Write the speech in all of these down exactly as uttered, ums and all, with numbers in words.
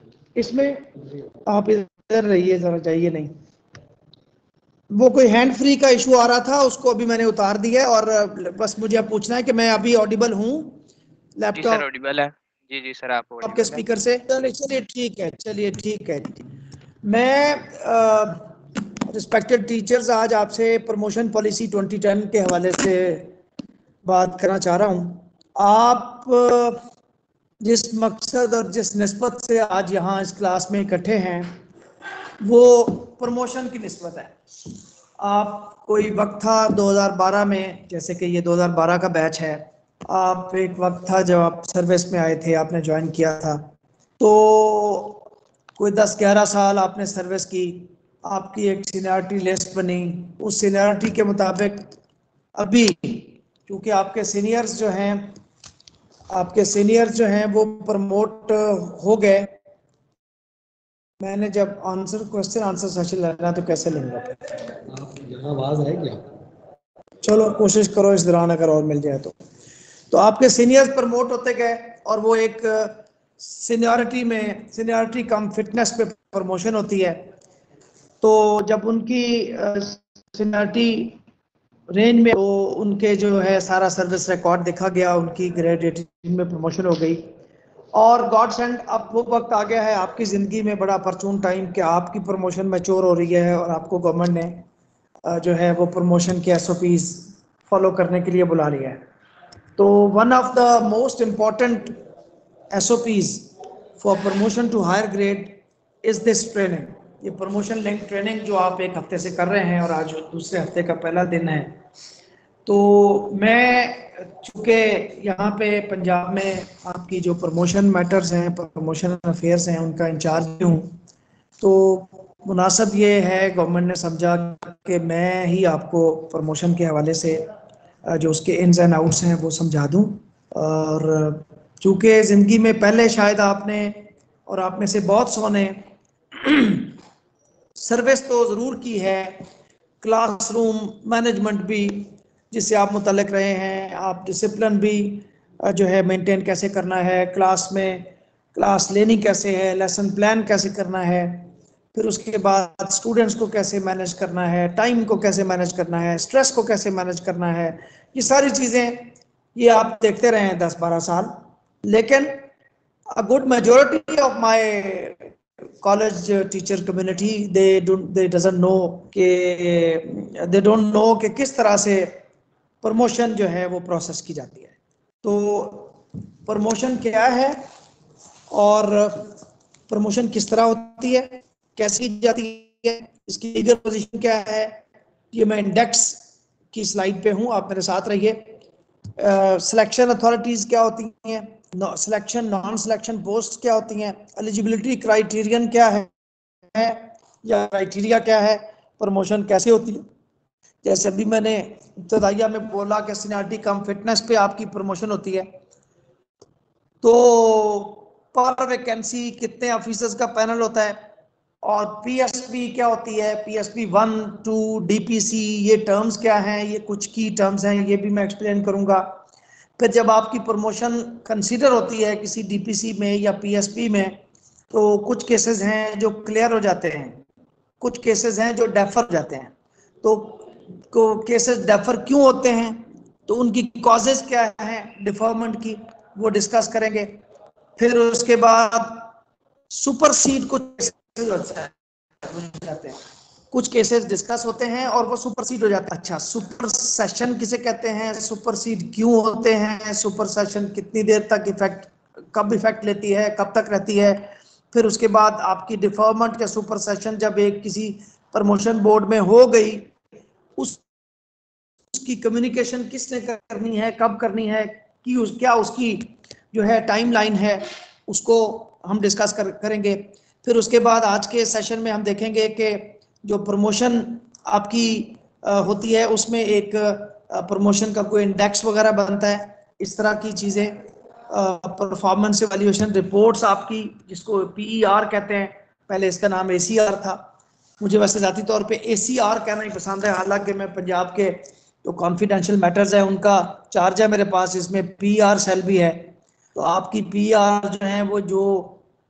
इसमें आप इधर रहिए जरा, जाइए नहीं, वो कोई हैंड फ्री का इशू आ रहा था, उसको अभी मैंने उतार दिया है। और बस मुझे अब पूछना है कि मैं अभी ऑडिबल हूँ जी सर लैपटॉप ऑडिबल है। जी जी सर आप आपके ऑडिबल है। स्पीकर से? चलिए ठीक है, चलिए ठीक है। मैं रिस्पेक्टेड टीचर्स आज आपसे प्रमोशन पॉलिसी ट्वेंटी टेन के हवाले से बात करना चाह रहा हूँ। आप अ, जिस मकसद और जिस निस्बत से आज यहाँ इस क्लास में इकट्ठे हैं वो प्रमोशन की निस्बत है। आप कोई वक्त था दो हज़ार बारह में, जैसे कि ये दो हज़ार बारह का बैच है, आप एक वक्त था जब आप सर्विस में आए थे, आपने ज्वाइन किया था, तो कोई दस ग्यारह साल आपने सर्विस की, आपकी एक सीनियरिटी लिस्ट बनी। उस सीनियरिटी के मुताबिक अभी क्योंकि आपके सीनियर्स जो हैं आपके सीनियर्स जो हैं वो प्रमोट हो गए। मैंने जब आंसर क्वेश्चन आंसर सेशन लेना तो कैसे लूंगा? यहाँ आवाज है क्या? चलो कोशिश करो इस दौरान अगर और मिल जाए तो। तो आपके सीनियर्स प्रमोट होते गए और वो एक सीनियरिटी में सीनियरिटी कम फिटनेस पे प्रमोशन होती है। तो जब उनकी सीनियरिटी रेंज में, तो उनके जो है सारा सर्विस रिकॉर्ड देखा गया, उनकी ग्रेड एटीन में प्रमोशन हो गई। और गॉड सेंड अब वो वक्त आ गया है आपकी ज़िंदगी में, बड़ा अपॉर्चून टाइम कि आपकी प्रमोशन मैच्योर हो रही है और आपको गवर्नमेंट ने जो है वो प्रमोशन के एस ओ पीज फॉलो करने के लिए बुला लिया है। तो one of the most important S O Ps for promotion to higher grade is this training. ये प्रमोशन लिंक ट्रेनिंग जो आप एक हफ्ते से कर रहे हैं और आज दूसरे हफ्ते का पहला दिन है। तो मैं चूँकि यहाँ पे पंजाब में आपकी जो प्रमोशन मैटर्स हैं, प्रमोशन अफेयर्स हैं, उनका इंचार्ज भी हूँ, तो मुनासिब ये है, गवर्नमेंट ने समझा कि मैं ही आपको प्रमोशन के हवाले से जो उसके इन्स एंड आउट्स हैं वो समझा दूँ। और चूँकि ज़िंदगी में पहले शायद आपने और आप में से बहुत सौ ने सर्विस तो ज़रूर की है, क्लासरूम मैनेजमेंट भी जिससे आप मुतल्लिक रहे हैं, आप डिसिप्लिन भी जो है मेंटेन कैसे करना है, क्लास में क्लास लेनी कैसे है, लेसन प्लान कैसे करना है, फिर उसके बाद स्टूडेंट्स को कैसे मैनेज करना है, टाइम को कैसे मैनेज करना है, स्ट्रेस को कैसे मैनेज करना है, ये सारी चीज़ें ये आप देखते रहे हैं दस बारह साल। लेकिन a good majority of my college teacher community they don't they doesn't know कि they don't know कि किस तरह से प्रमोशन जो है वो प्रोसेस की जाती है। तो प्रमोशन क्या है और प्रमोशन किस तरह होती है, कैसे की जाती है, इसकी लीगल पोजीशन क्या है, ये मैं इंडेक्स की स्लाइड पे हूँ, आप मेरे साथ रहिए। सिलेक्शन अथॉरिटीज क्या होती हैं, सिलेक्शन नॉन सिलेक्शन पोस्ट क्या होती हैं, एलिजिबिलिटी क्राइटेरियन क्या है, है या क्राइटेरिया क्या है, प्रमोशन कैसे होती है। जैसे अभी मैंने इब्तदाइया में बोला कि सीनियरिटी कम फिटनेस पे आपकी प्रमोशन होती है। तो पर वैकेंसी कितने ऑफिसर्स का पैनल होता है, और पीएसपी क्या होती है, पीएसपी वन टू डीपीसी, ये टर्म्स क्या हैं, ये कुछ की टर्म्स हैं, ये भी मैं एक्सप्लेन करूंगा। फिर जब आपकी प्रमोशन कंसीडर होती है किसी डीपीसी में या पीएसपी में, तो कुछ केसेस हैं जो क्लियर हो जाते हैं, कुछ केसेस हैं जो डेफर हो जाते हैं। तो को केसेस डेफर क्यों होते हैं, तो उनकी कॉजेज क्या हैं डिफरमेंट की, वो डिस्कस करेंगे। फिर उसके बाद सुपरसीड कुछ जाते हैं, कुछ केसेस डिस्कस होते हैं और वो सुपरसीड हो जाता है। अच्छा, सुपर सेशन किसे कहते हैं, सुपरसीड क्यों होते हैं, सुपर सेशन कितनी देर तक इफेक्ट, कब इफेक्ट लेती है, कब तक रहती है। फिर उसके बाद आपकी डिफॉर्मेंट या सुपर सेशन जब एक किसी प्रमोशन बोर्ड में हो गई, उस उसकी कम्युनिकेशन किसने करनी है, कब करनी है, कि उस क्या उसकी जो है टाइमलाइन है, उसको हम डिस्कस कर, करेंगे। फिर उसके बाद आज के सेशन में हम देखेंगे कि जो प्रमोशन आपकी आ, होती है उसमें एक प्रमोशन का कोई इंडेक्स वगैरह बनता है, इस तरह की चीज़ें, परफॉर्मेंस एवेल्यूएशन रिपोर्ट्स आपकी, जिसको पीईआर कहते हैं, पहले इसका नाम एसीआर था। मुझे वैसे ज़ाती तौर पे एसीआर कहना ही पसंद है, हालांकि मैं पंजाब के जो कॉन्फिडेंशियल मैटर्स है उनका चार्ज है मेरे पास, इसमें पीआर सेल भी है। तो आपकी पीआर जो है वो जो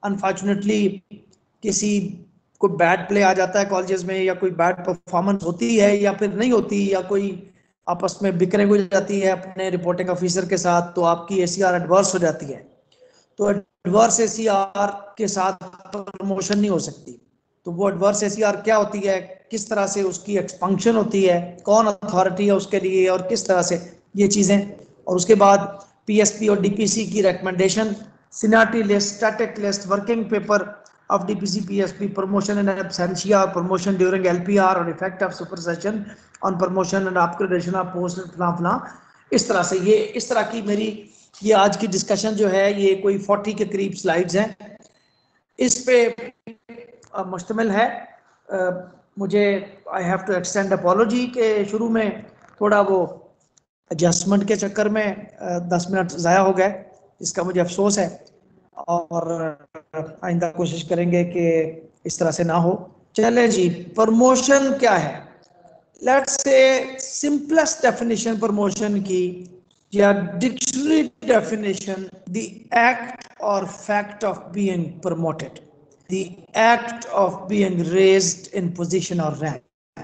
अनफॉर्चुनेटली किसी कोई बैड प्ले आ जाता है कॉलेजेस में, या कोई बैड परफॉर्मेंस होती है या फिर नहीं होती, या कोई आपस में बिक्रे हो जाती है अपने रिपोर्टिंग ऑफिसर के साथ, तो आपकी एसीआर एडवर्स हो जाती है। तो एडवर्स एसीआर के साथ प्रमोशन नहीं हो सकती। तो वो एडवर्स एसीआर क्या होती है, किस तरह से उसकी एक्सपेंशन होती है, कौन अथॉरिटी है उसके लिए, और किस तरह से ये चीजें। और उसके बाद पीएसपी और डीपीसी की recommendation, seniority list, static list, working paper of D P C P S P, promotion in absentia or promotion during L P R, और effect of supersession on promotion and upgradation of post फला फला। इस तरह से ये इस तरह की मेरी ये आज की डिस्कशन जो है ये कोई चालीस के करीब स्लाइड्स हैं, इस पे मुश्तमिल है। आ, मुझे I have to extend apology के शुरू में थोड़ा वो एडजस्टमेंट के चक्कर में आ, दस मिनट ज़ाया हो गए, इसका मुझे अफसोस है, और आइंदा कोशिश करेंगे कि इस तरह से ना हो। चले जी, प्रमोशन क्या है? Let's say simplest definition promotion की या dictionary definition, the act or fact of being promoted, the act of being raised in position or rank.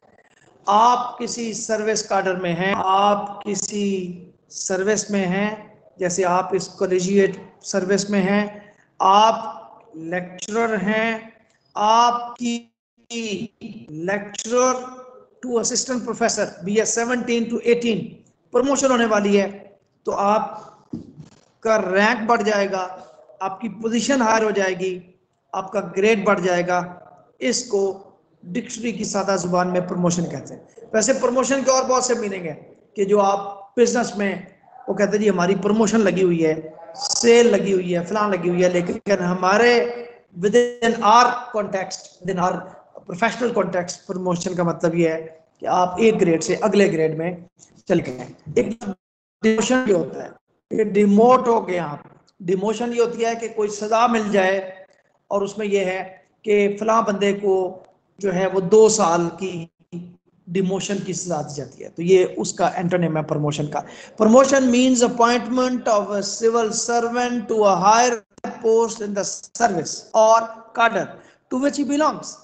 आप किसी सर्विस काडर में हैं, आप किसी सर्विस में हैं, जैसे आप इस कॉलेजिएट सर्विस में हैं, आप लेक्चरर हैं, आपकी lecturer to assistant professor B S seventeen to eighteen promotion होने वाली है, तो आपका रैंक बढ़ जाएगा, आपकी पोजीशन हायर हो जाएगी, आपका ग्रेड बढ़ जाएगा। इसको डिक्शनरी की सादा जुबान में प्रमोशन कहते हैं। वैसे प्रमोशन के और बहुत से मीनिंग है कि जो आप बिजनेस में वो कहते हैं जी हमारी प्रमोशन लगी हुई है, सेल लगी हुई है, फलां लगी हुई है, लेकिन हमारे within our context, within our professional context, promotion का मतलब ये है कि आप एक ग्रेड से अगले ग्रेड में चल गए। एक डिमोशन ये होता है कि डिमोट हो गए आप। डिमोशन ये होती है कि कोई सजा मिल जाए, और उसमें यह है कि फलां बंदे को जो है वो दो साल की डिमोशन की सजा दी जाती है, तो ये उसका एंटोनिम है प्रमोशन का। Promotion means appointment of a civil servant to a higher post in the service or cadre to which he belongs.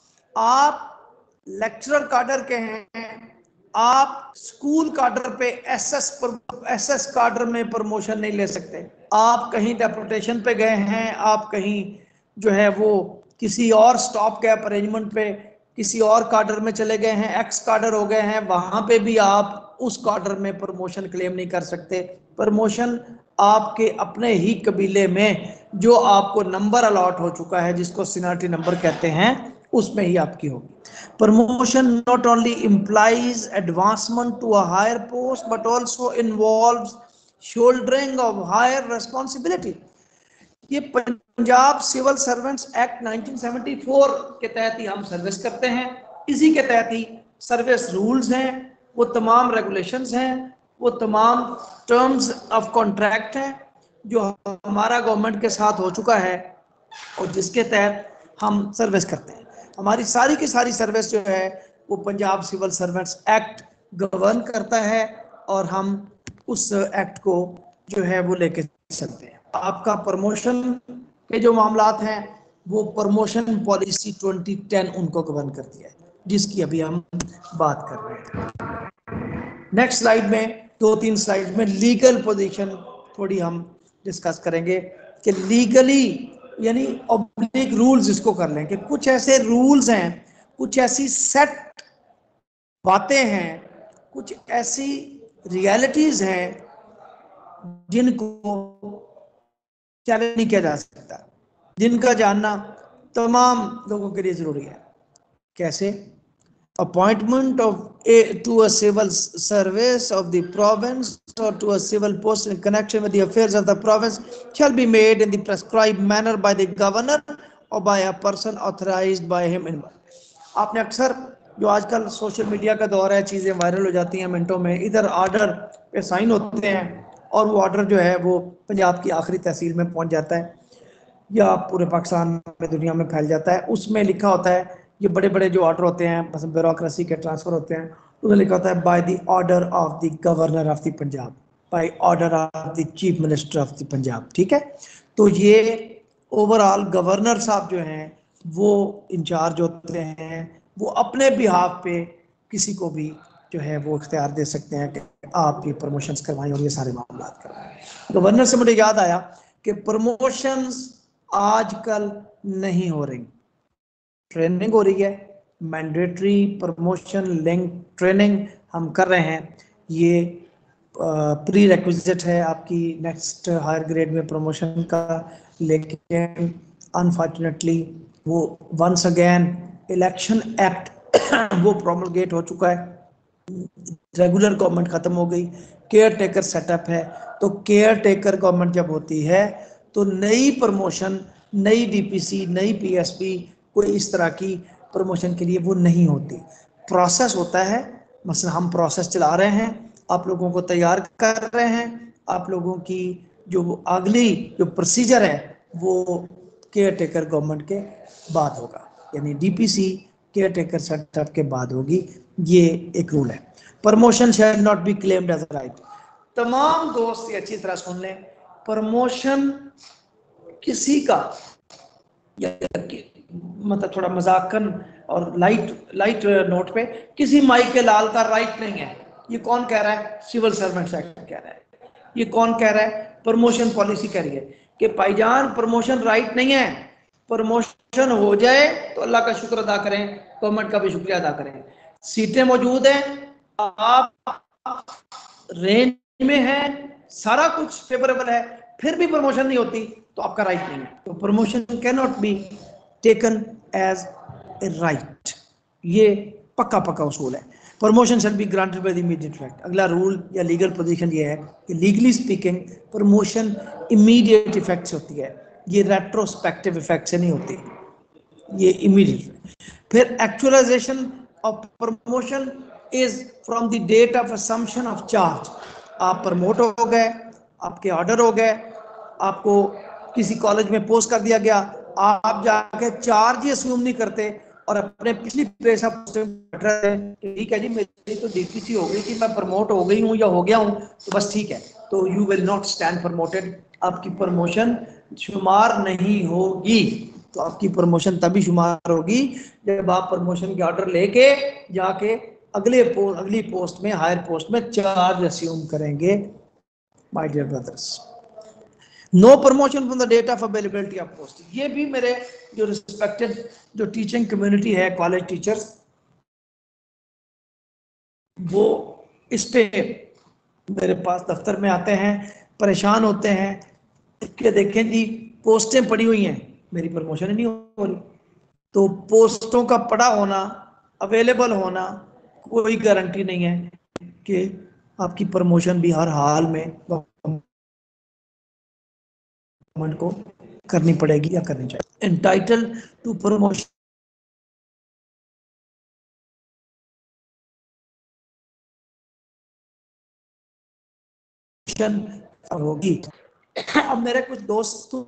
आप लेक्चरर काडर के हैं, आप स्कूल काडर पे एसएस एसएस काडर में प्रमोशन नहीं ले सकते। आप कहीं डेपुटेशन पे गए हैं, आप कहीं जो है वो किसी और स्टॉप गैप अरेंजमेंट पे किसी और काडर में चले गए हैं, एक्स काडर हो गए हैं, वहां पे भी आप उस काडर में प्रमोशन क्लेम नहीं कर सकते। प्रमोशन आपके अपने ही कबीले में जो आपको नंबर अलॉट हो चुका है, जिसको सीनियरिटी नंबर कहते हैं, उसमें ही आपकी होगी। Promotion not only implies advancement to a higher post but also involves shouldering of higher responsibility. ये Punjab civil servants act nineteen seventy four के तहत ही हम सर्विस करते हैं। इसी के तहत ही सर्विस रूल्स हैं, वो तमाम रेगुलेशंस हैं, वो तमाम टर्म्स ऑफ कॉन्ट्रैक्ट हैं जो हमारा गवर्नमेंट के साथ हो चुका है और जिसके तहत हम सर्विस करते हैं। हमारी सारी की सारी सर्विस जो है वो Punjab civil servants act govern करता है, और हम उस एक्ट को जो है वो लेके चलते हैं। आपका प्रमोशन के जो मामलात हैं वो प्रमोशन पॉलिसी ट्वेंटी टेन उनको गवर्न करती है, जिसकी अभी हम बात कर रहे हैं। नेक्स्ट स्लाइड में, दो तीन स्लाइड में लीगल पोजीशन थोड़ी हम डिस्कस करेंगे कि लीगली यानी ऑब्लिक रूल्स इसको कर लें कि कुछ ऐसे रूल्स हैं, कुछ ऐसी सेट बातें हैं, कुछ ऐसी रियलिटीज हैं जिनको चैलेंज नहीं किया जा सकता, जिनका जानना तमाम लोगों के लिए जरूरी है। कैसे? Appointment of a to a civil service of the province or to a civil post in connection with the affairs of the province shall be made in the prescribed manner by the governor or by a person authorized by him in। आपने अक्सर जो आजकल social media का दौर है, चीज़ें viral हो जाती हैं मिनटों में, इधर ऑर्डर पे साइन होते हैं और वो ऑर्डर जो है वो पंजाब की आखिरी तहसील में पहुंच जाता है या पूरे पाकिस्तान में दुनिया में फैल जाता है। उसमें लिखा होता है, ये बड़े बड़े जो ऑर्डर होते हैं बस ब्यूरोक्रेसी के ट्रांसफर होते हैं, उसमें लिखा होता है by the order of the governor of the Punjab, by order of the chief minister of the Punjab. ठीक है, तो ये ओवरऑल गवर्नर साहब जो हैं वो इंचार्ज होते हैं, वो अपने बिहाफ पे किसी को भी जो है वो इख्तियार दे सकते हैं कि आप ये प्रमोशंस करवाएं और ये सारे मामला करवाएं। गवर्नर से मुझे याद आया कि प्रमोशंस आजकल नहीं हो रही, ट्रेनिंग हो रही है, मैंडेटरी प्रमोशन लिंक ट्रेनिंग हम कर रहे हैं। ये प्री रेक्विजिट है आपकी नेक्स्ट हायर ग्रेड में प्रमोशन का, लेकिन अनफॉर्चुनेटली वो वंस अगेन इलेक्शन एक्ट वो प्रोमलगेट हो चुका है, रेगुलर गवर्नमेंट खत्म हो गई, केयर टेकर सेटअप है। तो केयर टेकर गवर्नमेंट जब होती है तो नई प्रमोशन, नई डीपीसी, नई पीएसपी, कोई इस तरह की प्रमोशन के लिए वो नहीं होती, प्रोसेस होता है। मसलन हम प्रोसेस चला रहे हैं, आप लोगों को तैयार कर रहे हैं, आप लोगों की जो अगली जो प्रोसीजर है वो केयर टेकर गवर्नमेंट के बाद होगा, यानी डीपीसी केयर टेकर सेटअप के बाद होगी। ये एक रूल है। Promotion shall not be claimed as a right. तमाम दोस्त अच्छी तरह सुन लें, प्रमोशन किसी का या मतलब थोड़ा मजाकन और लाइट लाइट नोट पे किसी माई के लाल का राइट नहीं है। ये कौन कह रहा है? सिविल सर्वेंट्स एक्ट कह रहा है। ये कौन कह रहा है? प्रमोशन पॉलिसी कह रही है कि भाईजान प्रमोशन राइट नहीं है, प्रमोशन हो जाए तो अल्लाह का शुक्र अदा करें, गवर्नमेंट का भी शुक्रिया अदा करें। सीटें मौजूद हैं, आप रेंज में हैं, सारा कुछ फेवरेबल है, फिर भी प्रमोशन नहीं होती तो आपका राइट नहीं है। तो promotion can not be taken as a right, ये पक्का पक्का उसूल है। Promotion shall be granted by the immediate effect. अगला रूल या लीगल पोजीशन ये है कि legally speaking promotion immediate effect से होती है, ये रेट्रोस्पेक्टिव इफेक्ट से नहीं होती, ये इमीडिएट। फिर actualisation of promotion is from the date of assumption of charge. आप प्रमोट हो गए, आपके ऑर्डर हो गए, आपको किसी कॉलेज में पोस्ट कर दिया गया, आप जाके चार्ज ही अस्यूम नहीं करते और अपने पिछली प्लेस आप ठीक है जी मेरी तो डीपीसी हो गई थी, मैं प्रमोट हो गई हूँ या हो गया हूँ तो बस ठीक है, तो you will not stand promoted, आपकी प्रमोशन शुमार नहीं होगी। तो आपकी प्रमोशन तभी शुमार होगी जब आप प्रमोशन के ऑर्डर लेके जाके अगले पोस्ट अगली पोस्ट में हायर पोस्ट में चार्ज अस्यूम करेंगे। My dear brothers, no promotion from the date of availability of post. ये भी मेरे जो रिस्पेक्टेड जो टीचिंग कम्युनिटी है, कॉलेज टीचर्स, वो इस पे मेरे पास दफ्तर में आते हैं, परेशान होते हैं कि देखें जी पोस्टें पड़ी हुई हैं, मेरी प्रमोशन ही नहीं हो रही। तो पोस्टों का पड़ा होना, अवेलेबल होना कोई गारंटी नहीं है कि आपकी प्रमोशन भी हर हाल में गवर्नमेंट को करनी पड़ेगी या करनी चाहिए। एंटाइटल टू प्रमोशन होगी। अब मेरे कुछ दोस्तों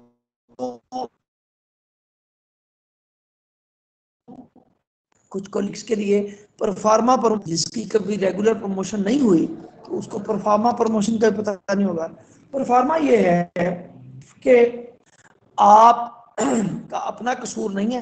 कुछ कोलिग्स के लिए परफार्मा पर जिसकी कभी रेगुलर प्रमोशन नहीं हुई तो उसको परफार्मा प्रमोशन का पता नहीं होगा। परफार्मा ये है कि आप का अपना कसूर नहीं है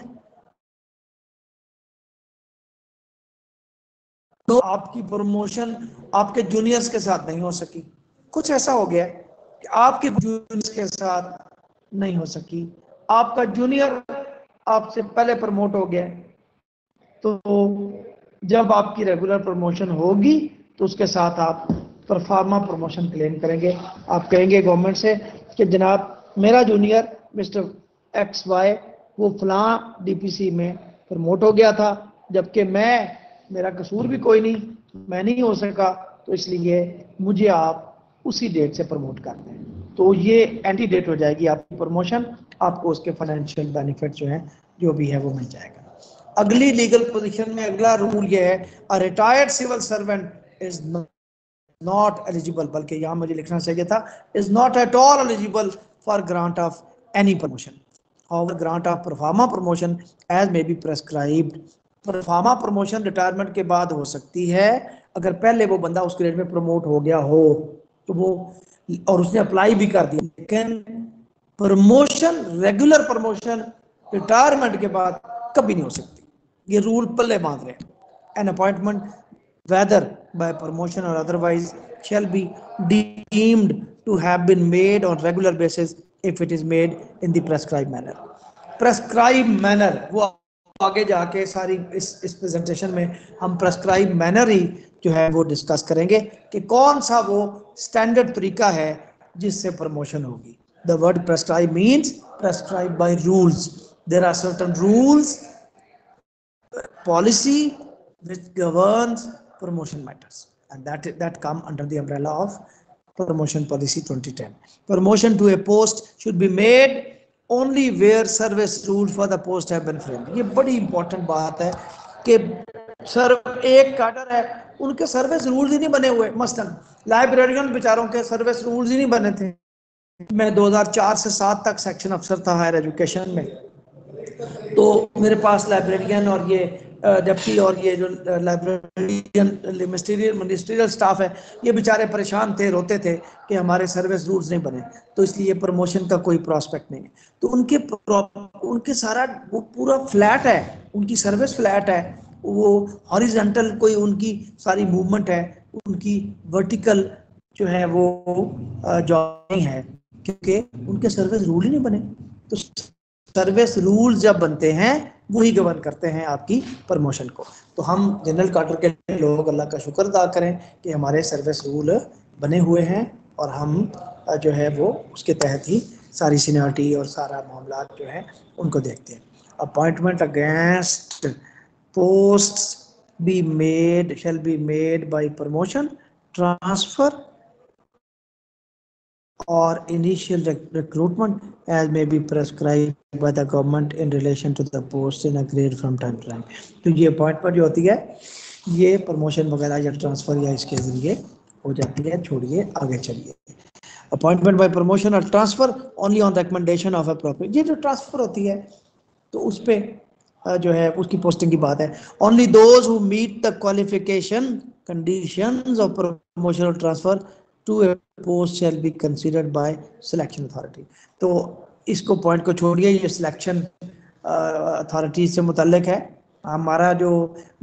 तो आपकी प्रमोशन आपके जूनियर्स के साथ नहीं हो सकी, कुछ ऐसा हो गया कि आपके जूनियर्स के साथ नहीं हो सकी, आपका जूनियर आपसे पहले प्रमोट हो गया, तो जब आपकी रेगुलर प्रमोशन होगी तो उसके साथ आप परफार्मा प्रमोशन क्लेम करेंगे। आप कहेंगे गवर्नमेंट से कि जनाब मेरा जूनियर मिस्टर एक्स वाई वो फलां डीपीसी में प्रमोट हो गया था, जबकि मैं मेरा कसूर भी कोई नहीं, मैं नहीं हो सका, तो इसलिए मुझे आप उसी डेट से प्रमोट कर दें। तो ये एंटी डेट हो जाएगी आपकी प्रमोशन, आपको उसके फाइनेंशियल बेनिफिट जो है जो भी है वो मिल जाएगा। अगली लीगल पोजीशन में अगला रूल ये है, a retired civil servant is not eligible, बल्कि यहाँ मुझे लिखना चाहिए था is not at all eligible for grant of any promotion. However, grant of performa promotion as may be prescribed. Proforma promotion retirement के बाद हो सकती है अगर पहले वो बंदा उस ग्रेड में प्रमोट हो गया हो तो वो, और उसने अप्लाई भी कर दिया, लेकिन प्रमोशन, रेगुलर प्रमोशन रिटायरमेंट के बाद कभी नहीं हो सकती, ये रूल पल्ले बांध रहे हैं। An appointment whether by promotion or otherwise shall be deemed to have been made on regular basis if it is made in the prescribed manner. prescribed manner वो आगे जाके सारी इस इस प्रेजेंटेशन में हम prescribed manner ही जो है वो डिस्कस करेंगे कि कौन सा वो स्टैंडर्ड तरीका है जिससे प्रमोशन होगी। The word prescribed means prescribed by rules. There are certain rules, policy which governs promotion matters, and that that come under the umbrella of promotion policy twenty ten. Promotion to a post should be made only where service rules for the post have been framed. ये बड़ी important बात है कि sir एक cadre है, उनके service rules ही नहीं बने हुए। मसलन लाइब्रेरियन बेचारों के सर्विस रूल्स ही नहीं बने थे। मैं दो हज़ार चार से सात तक सेक्शन अफसर था हायर एजुकेशन में, तो मेरे पास लाइब्रेरियन और ये डिप्टी और ये जो लाइब्रेरियन मिनिस्ट्रियल मिनिस्ट्रियल स्टाफ है, ये बेचारे परेशान थे, रोते थे कि हमारे सर्विस रूल्स नहीं बने, तो इसलिए प्रमोशन का कोई प्रॉस्पेक्ट नहीं है। तो उनके उनके सारा वो पूरा फ्लैट है, उनकी सर्विस फ्लैट है, वो हॉरिजॉन्टल कोई उनकी सारी मूवमेंट है, उनकी वर्टिकल जो है वो जॉइनिंग है, क्योंकि उनके सर्विस रूल ही नहीं बने। तो सर्विस रूल जब बनते हैं वही गवर्न करते हैं आपकी प्रमोशन को। तो हम जनरल क्वार्टर के लोग अल्लाह का शुक्र अदा करें कि हमारे सर्विस रूल बने हुए हैं और हम जो है वो उसके तहत ही सारी सीनियरिटी और सारा मामला जो है उनको देखते हैं। Appointment against post be made shall be made by promotion, transfer or initial rec recruitment as may be prescribed by the government in relation to the posts in a grade from time to time. तो ये appointment जो होती है ये promotion वगैरह या transfer या इसके जरिए हो जाती है। छोड़िए, आगे चलिए। Appointment by promotion or transfer only on recommendation of appropriate, ये जो ट्रांसफर होती है तो उस पर जो है उसकी पोस्टिंग की बात है। Only those who meet the qualification conditions of promotion or transfer to a post shall be considered by selection authority. तो इसको पॉइंट को छोड़िए, ये सिलेक्शन अथॉरिटी से मुतल्लिक है। हमारा जो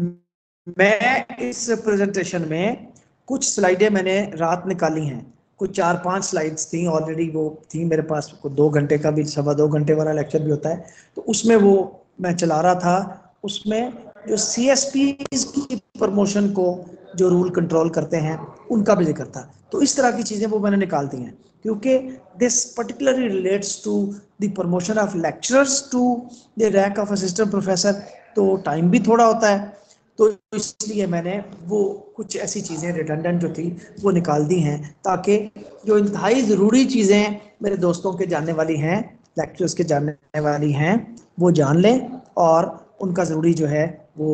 मैं इस प्रेजेंटेशन में कुछ स्लाइडें मैंने रात निकाली हैं, कुछ चार पांच स्लाइड्स थी ऑलरेडी, वो थी मेरे पास। दो घंटे का भी, सवा दो घंटे वाला लेक्चर भी होता है, तो उसमें वो मैं चला रहा था। उसमें जो सी एस पी की प्रमोशन को जो रूल कंट्रोल करते हैं उनका भी जिक्र था। तो इस तरह की चीज़ें वो मैंने निकाल दी हैं, क्योंकि this particularly relates to the promotion of lecturers to the rank of assistant professor, तो टाइम भी थोड़ा होता है, तो इसलिए मैंने वो कुछ ऐसी चीज़ें रिडंडेंट जो थी वो निकाल दी हैं, ताकि जो इंतहाई ज़रूरी चीज़ें मेरे दोस्तों के जानने वाली हैं, लेक्चर्स के जानने वाली हैं, वो जान लें और उनका ज़रूरी जो है वो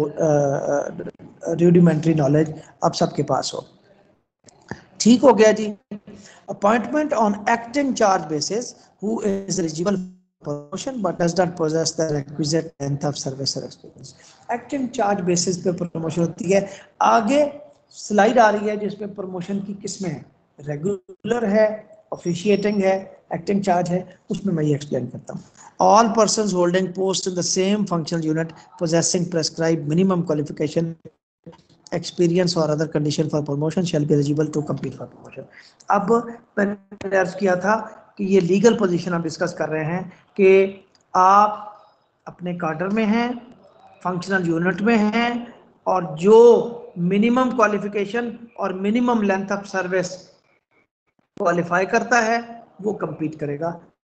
रूडिमेंट्री नॉलेज अब सबके पास हो। ठीक हो गया जी। Appointment on acting charge basis who is eligible promotion but does not possess the requisite length of service or experience. Acting charge basis पे प्रमोशन होती है। आगे स्लाइड आ रही है जिसमें प्रमोशन की किस्में हैं, रेगुलर है, ऑफिशिएटिंग है, एक्टिंग चार्ज है, उसमें मैं ये एक्सप्लेन करता हूँ। All persons holding post in the same functional unit possessing prescribed minimum qualification, experience or other condition for promotion shall be eligible to compete for promotion. अब मैंने अर्ज किया था कि ये लीगल पोजीशन हम डिस्कस कर रहे हैं कि आप अपने कार्डर में हैं, फंक्शनल यूनिट में हैं, और जो मिनिमम क्वालिफिकेशन और minimum length of service qualify करता है वो compete करेगा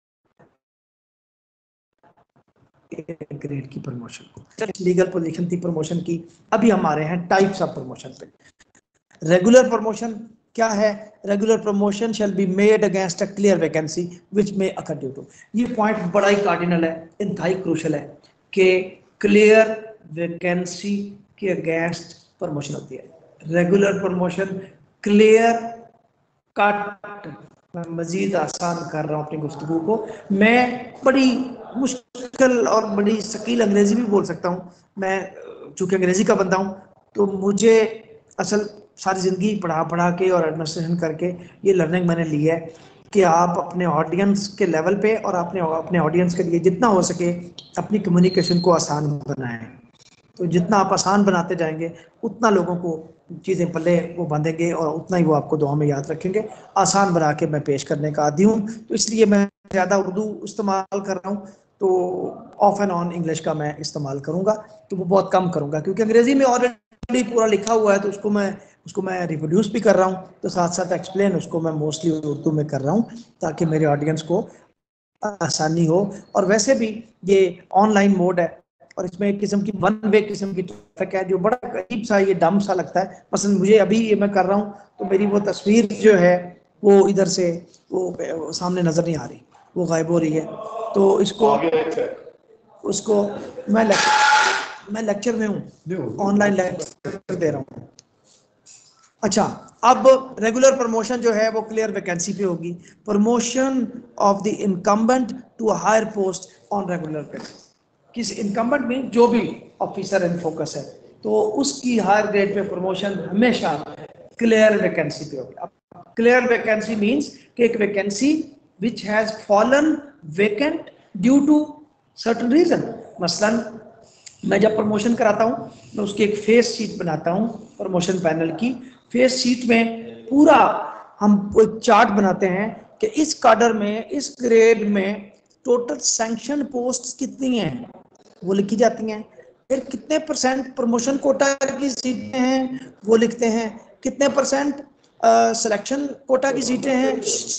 ग्रेड की प्रमोशन को। लीगल पोजीशन थी प्रमोशन की। अभी हम आ रहे हैं टाइप्स ऑफ प्रमोशन पे। रेगुलर प्रमोशन क्या है? Regular promotion shall be made against a clear vacancy which may occur due to. ये पॉइंट बड़ा ही कार्डिनल है, इंतहाई क्रूशल है कि क्लियर वैकेंसी के अगेंस्ट प्रमोशन होती है। रेगुलर प्रमोशन क्लियर कट, मैं मजीद आसान कर रहा हूँ अपनी गुफ्तगू को। मैं बड़ी मुश्किल और बड़ी शकील अंग्रेजी भी बोल सकता हूँ। मैं चूंकि अंग्रेजी का बंदा हूँ तो मुझे असल सारी ज़िंदगी पढ़ा पढ़ा के और एडमिनिस्ट्रेशन करके ये लर्निंग मैंने ली है कि आप अपने ऑडियंस के लेवल पे और अपने अपने ऑडियंस के लिए जितना हो सके अपनी कम्युनिकेशन को आसान बनाएं। तो जितना आप आसान बनाते जाएंगे उतना लोगों को चीज़ें पल्ले वो बांधेंगे और उतना ही वो आपको दुआ में याद रखेंगे। आसान बना के मैं पेश करने का आदी हूँ, तो इसलिए मैं ज़्यादा उर्दू इस्तेमाल कर रहा हूँ, तो ऑफ एंड ऑन इंग्लिश का मैं इस्तेमाल करूँगा, तो वो बहुत कम करूँगा क्योंकि अंग्रेज़ी में ऑलरेडी पूरा लिखा हुआ है, तो उसको मैं उसको मैं रिप्रोड्यूस भी कर रहा हूँ, तो साथ साथ एक्सप्लेन उसको मैं मोस्टली उर्दू में कर रहा हूँ ताकि मेरे ऑडियंस को आसानी हो। और वैसे भी ये ऑनलाइन मोड है और इसमें एक किस्म की वन वे किस्म की ट्रैफिक है जो बड़ा अजीब सा ये डम सा लगता है। मसलन मुझे अभी ये मैं कर रहा हूँ तो मेरी वो तस्वीर जो है वो इधर से वो सामने नजर नहीं आ रही, वो गायब हो रही है। तो इसको उसको मैं लेक्चर मैं लेक्चर में हूँ, ऑनलाइन लेक्चर दे रहा हूँ। अच्छा, अब रेगुलर प्रमोशन जो है वो क्लियर वैकेंसी पे होगी। Promotion of the incumbent to a higher post on regular basis, किस इनकम्बेंट में जो भी ऑफिसर इन फोकस है तो उसकी हायर ग्रेड पे प्रमोशन हमेशा क्लियर वैकेंसी पे होगी। अब क्लियर वैकेंसी मींस कि एक vacancy which has fallen vacant due to certain reason. मसलन मैं जब प्रमोशन कराता हूँ मैं उसकी एक फेस शीट बनाता हूँ, प्रमोशन पैनल की फेस शीट में पूरा हम एक चार्ट बनाते हैं कि इस काडर में इस ग्रेड में टोटल सैंक्शन पोस्ट कितनी हैं वो लिखी जाती हैं। फिर कितने परसेंट प्रमोशन कोटा की सीटें हैं वो लिखते हैं, कितने परसेंट सिलेक्शन कोटा की सीटें हैं,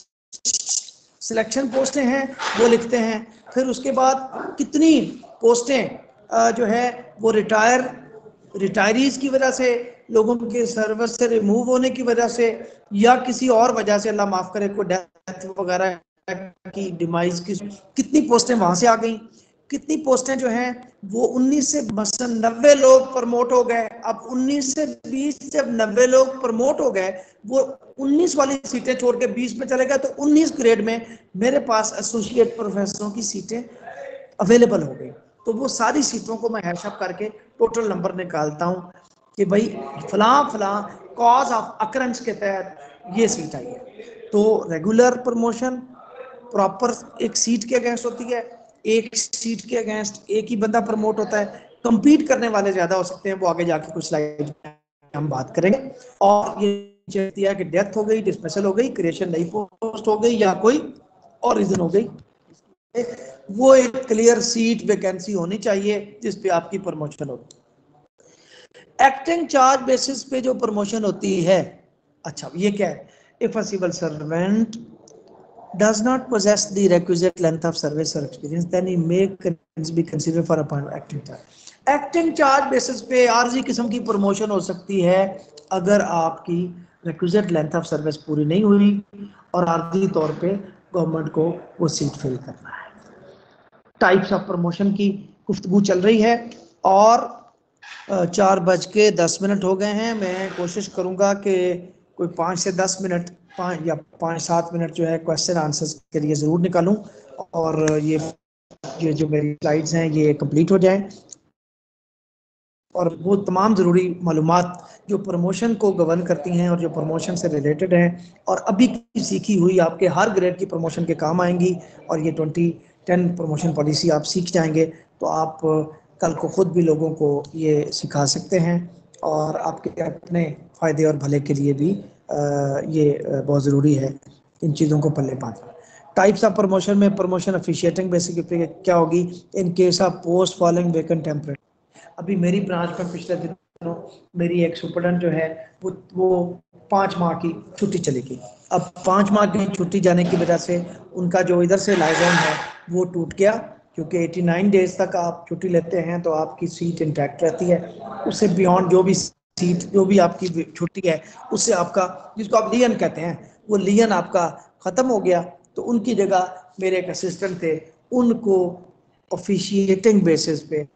सिलेक्शन पोस्टें हैं वो लिखते हैं। फिर उसके बाद कितनी पोस्टें जो है वो रिटायर रिटायरीज की वजह से, लोगों के सर्विस से रिमूव होने की वजह से या किसी और वजह से, अल्लाह माफ करे, कोई डेथ वगैरह की डिमाइज की, कितनी पोस्टें वहां से आ गई। कितनी पोस्टें जो हैं वो उन्नीस से मसलन नब्बे लोग प्रमोट हो गए। अब उन्नीस से बीस जब नब्बे लोग प्रमोट हो गए वो उन्नीस वाली सीटें छोड़ के बीस में चले गए, तो उन्नीस ग्रेड में मेरे पास एसोसिएट प्रोफेसरों की सीटें अवेलेबल हो गई। तो वो सारी सीटों को मैं हैशअप करके टोटल नंबर निकालता हूँ कि भाई फलां फलां कॉज ऑफ अकरेंस के तहत ये सीट आई है। तो रेगुलर प्रमोशन प्रॉपर एक सीट के अगेंस्ट होती है, एक सीट के अगेंस्ट एक ही बंदा प्रमोट होता है। कंपीट करने वाले ज्यादा हो सकते हैं, वो आगे जाके कुछ स्लाइड हम बात करेंगे। और ये है कि डेथ हो गई, डिसमिसल हो गई, क्रिएशन नई पोस्ट हो गई या कोई और रीजन हो गई, वो एक क्लियर सीट वैकेंसी होनी चाहिए जिस पे आपकी प्रमोशन होती है। एक्टिंग चार्ज बेसिस पे जो प्रमोशन होती है, अच्छा ये क्या है, if a civil servant does not possess the requisite length of service or experience then he may be considered for appointment acting charge. Acting charge basis पे आरजी किस्म की प्रमोशन हो सकती है अगर आपकी रिक्विजिट लेंथ ऑफ सर्विस पूरी नहीं हुई और आरजी तौर पे गवर्नमेंट को वो सीट फिल करना है। टाइप्स ऑफ प्रमोशन की गुफ्तगू चल रही है और चार बज के दस मिनट हो गए हैं। मैं कोशिश करूंगा कि कोई पाँच से दस मिनट पाँच या पाँच सात मिनट जो है क्वेश्चन आंसर्स के लिए ज़रूर निकालूं और ये ये जो मेरी स्लाइड्स हैं ये कंप्लीट हो जाएं और वो तमाम ज़रूरी मालूमात जो प्रमोशन को गवर्न करती हैं और जो प्रमोशन से रिलेटेड हैं और अभी की सीखी हुई आपके हर ग्रेड की प्रमोशन के काम आएंगी। और ये ट्वेंटी टेन प्रमोशन पॉलिसी आप सीख जाएंगे तो आप कल को खुद भी लोगों को ये सिखा सकते हैं और आपके अपने फ़ायदे और भले के लिए भी ये बहुत ज़रूरी है इन चीज़ों को पल्ले बांधना। टाइप्स ऑफ प्रमोशन में प्रमोशन ऑफिशिएटिंग बेसिक पे क्या होगी, in case of post following vacant temporary. अभी मेरी ब्रांच में पिछले दिनों मेरी एक सुपरडेंट जो है वो वो पाँच माह की छुट्टी चली गई। अब पाँच माह की छुट्टी जाने की वजह से उनका जो इधर से लाइजन है वो टूट गया, क्योंकि नवासी डेज तक आप छुट्टी लेते हैं तो आपकी सीट इंटैक्ट रहती है। उससे बियॉन्ड जो भी सीट जो भी आपकी छुट्टी है उससे आपका, जिसको आप लियन कहते हैं, वो लियन आपका ख़त्म हो गया। तो उनकी जगह मेरे एक असिस्टेंट थे, उनको ऑफिशिएटिंग बेसिस पे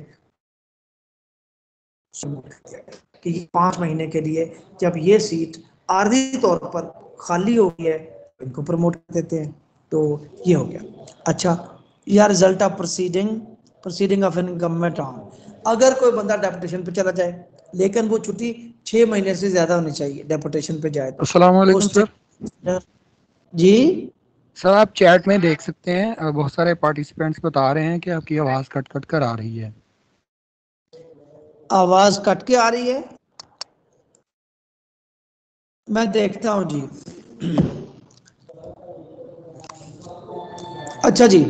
कि ये पाँच महीने के लिए जब ये सीट आर्जी तौर पर खाली हो गई है इनको प्रमोट कर देते हैं। तो ये हो गया। अच्छा, या result of proceeding proceeding of incumbent on, अगर कोई बंदा डेपुटेशन पे चला जाए लेकिन वो छुट्टी छः महीने से ज़्यादा होनी चाहिए डेपुटेशन पे जाए तो। अस्सलाम वालेकुम सर। जी सर आप चैट में देख सकते हैं, अ, बहुत सारे पार्टिसिपेंट्स बता रहे हैं कि आपकी आवाज कट कट कर आ रही है। आवाज कट के आ रही है, मैं देखता हूं जी। अच्छा जी,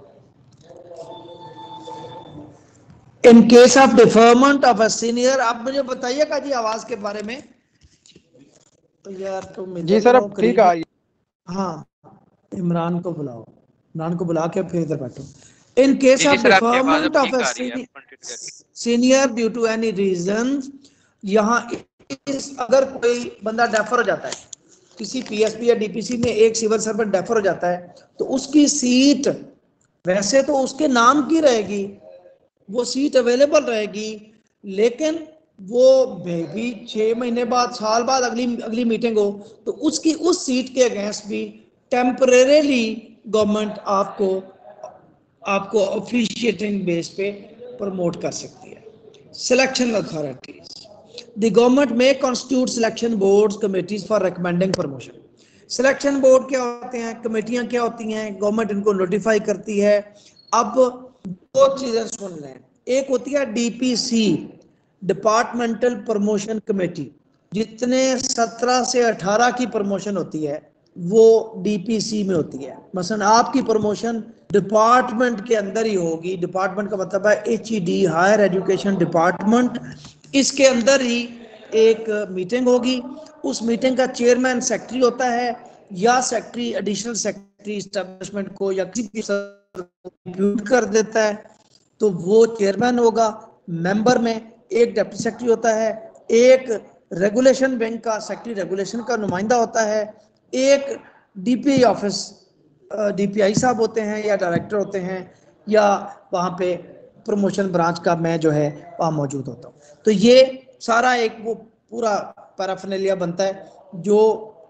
in case of deferment of a senior, आप मुझे बताइएगा जी आवाज के बारे में। तो यार तुम जी इधर ही सर रहो अब ठीक करीब। आ रही हाँ, इमरान को बुलाओ, इमरान को बुला के फिर इधर बैठो। इन केस जी जी ऑफ सर, आपकी आवाज अब डिफरमेंट ऑफ ठीक अ आ रही है, आप कंटिन्यू करिए। Senior due to any reason, यहाँ इस अगर कोई बंदा डेफर हो जाता है, किसी पीएसपी या डीपीसी में एक सिविल सर्वेंट डेफर हो जाता है, तो उसकी सीट वैसे तो उसके नाम की रहेगी, वो सीट अवेलेबल रहेगी, लेकिन वो भी छह महीने बाद, साल बाद अगली अगली मीटिंग हो तो उसकी उस सीट के अगेंस्ट भी टेम्परेरीली गवर्नमेंट आपको आपको ऑफिशिएटिंग बेस पे प्रमोट कर सकती है। Selection authorities, the government may constitute selection boards committees for recommending promotion. Selection board क्या होते हैं, कमेटियां क्या होती हैं, गवर्नमेंट इनको नोटिफाई करती है। अब दो चीजें सुन लें, एक होती है डीपीसी, डिपार्टमेंटल प्रमोशन कमेटी, जितने सत्रह से अठारह की प्रमोशन होती है वो डीपीसी में होती है। मसलन आपकी प्रमोशन डिपार्टमेंट के अंदर ही होगी, डिपार्टमेंट का मतलब है H E D, higher education department, इसके अंदर ही एक मीटिंग होगी। उस मीटिंग का चेयरमैन सेक्रेटरी होता है, या सेक्रेटरी एडिशनल सेक्रेटरी एस्टेब्लिशमेंट को या किसी कर देता है, तो वो चेयरमैन होगा। मेंबर में एक डिप्टी सेक्रेटरी होता है, एक रेगुलेशन बैंक का सेक्रेटरी रेगुलेशन का नुमाइंदा होता है, एक डीपीआई ऑफिस डीपीआई साहब होते हैं या डायरेक्टर होते हैं, या वहाँ पे प्रमोशन ब्रांच का मैं जो है वहाँ मौजूद होता हूँ। तो ये सारा एक वो पूरा पैराफर्नेलिया बनता है जो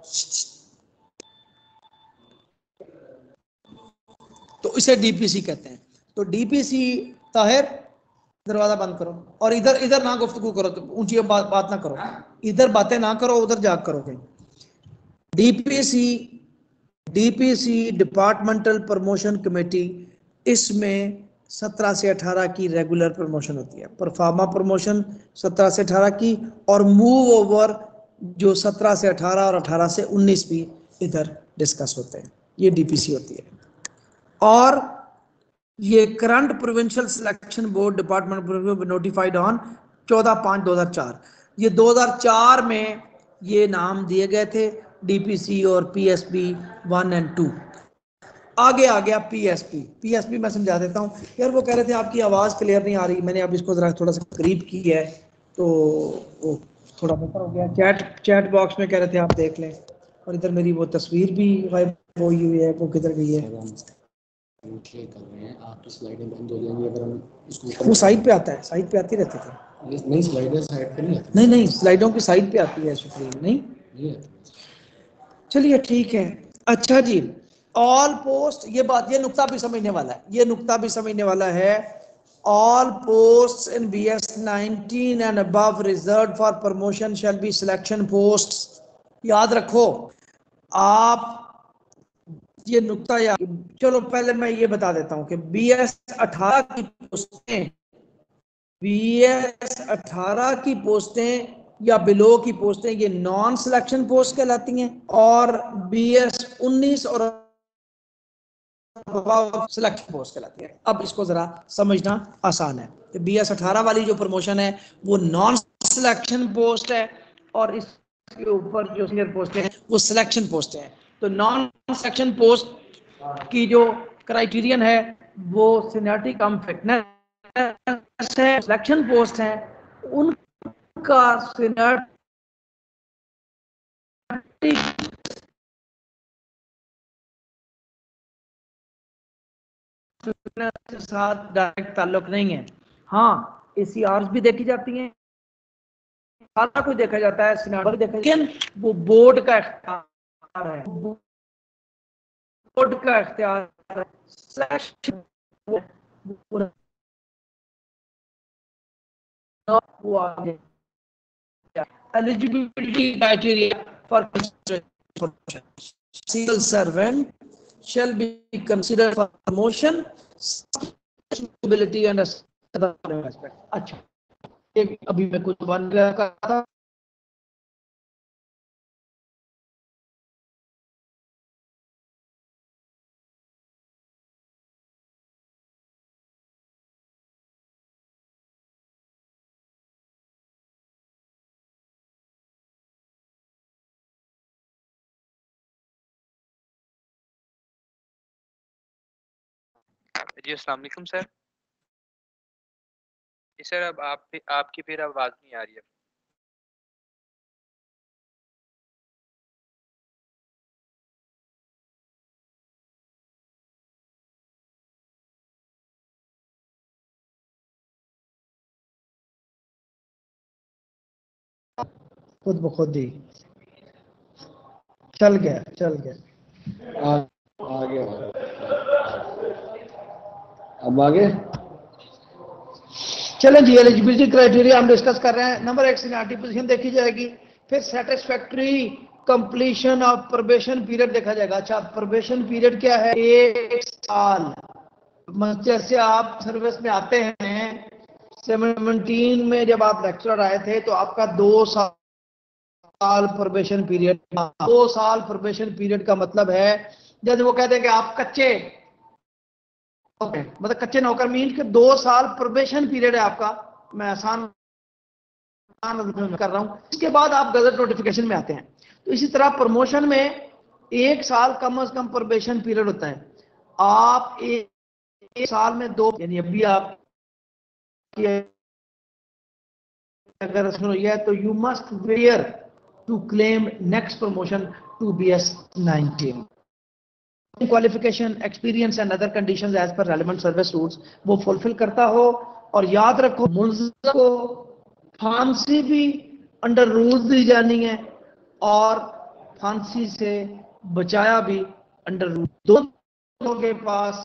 तो इसे डीपीसी कहते हैं। तो डीपीसी, ताहिर दरवाजा बंद करो, और इधर इधर ना गुफ्तगू करो, तो ऊंची बात बात ना करो, इधर बातें ना करो, उधर जाग करोगे। DPC DPC departmental promotion committee, इसमें सत्रह से अठारह की रेगुलर प्रमोशन होती है, परफार्मा प्रमोशन सत्रह से अठारह की, और मूव ओवर जो सत्रह से अठारह और अठारह से उन्नीस भी इधर डिस्कस होते हैं, ये डीपीसी होती है। और ये current provincial selection board department notified on चौदह पाँच दो हज़ार चार, ये दो हज़ार चार में ये नाम दिए गए थे, डीपीसी और पीएसपी वन एंड टू। आगे आ गया पीएसपी। पीएसपी मैं समझा देता हूँ यार, वो कह रहे थे आपकी आवाज़ क्लियर नहीं आ रही, मैंने अब इसको जरा थोड़ा सा करीब की है तो वो थोड़ा बेहतर हो गया। चैट चैट बॉक्स में कह रहे थे आप देख लें, और इधर मेरी वो तस्वीर भी गायब हुई हुई है, वो किधर गई है? कर रहे हैं आपकी स्लाइडें बंद हो जाएंगी अगर हम इसको, वो साइड पे आता है, साइड पे आती रहती थी। नहीं स्लाइडें साइड पे नहीं आती, नहीं नहीं, स्लाइडों की साइड पे आती है स्क्रीन, नहीं ये चलिए ठीक है। अच्छा जी, ऑल पोस्ट, ये बात, ये नुक्ता भी समझने वाला है, ये नुक्ता भी समझने वाला है। All post in B S nineteen and above reserve for promotion shall be selection post. याद रखो आप ये नुक्ता, या चलो पहले मैं ये बता देता हूं कि बी एस अठारह की पोस्टें बी एस अठारह की पोस्टें या बिलो की पोस्टें ये नॉन सिलेक्शन पोस्ट कहलाती हैं, और बी एस उन्नीस और सिलेक्शन पोस्ट कहलाती है। अब इसको जरा समझना आसान है, बी एस अठारह वाली जो प्रमोशन है वो नॉन सिलेक्शन पोस्ट है, और इसके ऊपर जो सीनियर पोस्टें हैं वो सिलेक्शन पोस्ट है। तो नॉन सिलेक्शन पोस्ट की जो क्राइटेरियन है वो सीनियरिटी कम फिटनेस है, सिलेक्शन पोस्ट है उनका सीनियरिटी के साथ डायरेक्ट ताल्लुक नहीं है। हाँ, एसीआर भी देखी जाती हैं, सारा कुछ देखा जाता है, सीनियरिटी देखा, लेकिन वो बोर्ड का इख्तियार है, बोर्ड का इख्तियार है। सिलेक्शन वो आगे eligibility criteria for civil servant shall be considered for promotion, suitability and other aspect. अच्छा, एक अभी मैं कुछ बन रहा था। जी अस्सलाम वालेकुम सर। जी सर, अब आप आपकी फिर आवाज़ नहीं आ रही है। खुद ब खुद ही चल गया चल गया आ, आगे अब आगे चलें जी। एलिजिबिलिटी क्राइटेरिया हम डिस्कस कर रहे हैं। नंबर एक सीनियरिटी पोजीशन देखी जाएगी, फिर satisfactory completion of probation period देखा जाएगा। अच्छा, प्रोबेशन पीरियड क्या है? एक साल। जैसे आप सर्विस में आते हैं, सेवनटीन में जब आप लेक्चरर आए थे तो आपका दो साल प्रोबेशन पीरियड। दो साल प्रोबेशन पीरियड का मतलब है जब वो कहते हैं कि आप कच्चे ओके okay, मतलब कच्चे नौकर मीन के दो साल प्रोबेशन पीरियड है आपका। मैं आसान कर रहा हूं। इसके बाद आप गजट नोटिफिकेशन में आते हैं। तो इसी तरह प्रमोशन में एक साल कम अज कम प्रोबेशन पीरियड होता है। आप एक, एक साल में दो, यानी अभी आप अगर हुई है तो you must where to claim next promotion to B S nineteen. Qualification, experience and other conditions as per relevant service rules वो फुलफिल करता हो। और याद रखो, मुल्ज़िम को फांसी भी अंडर रूल्स दी जानी है और फांसी से बचाया भी अंडर रूल। दोनों के पास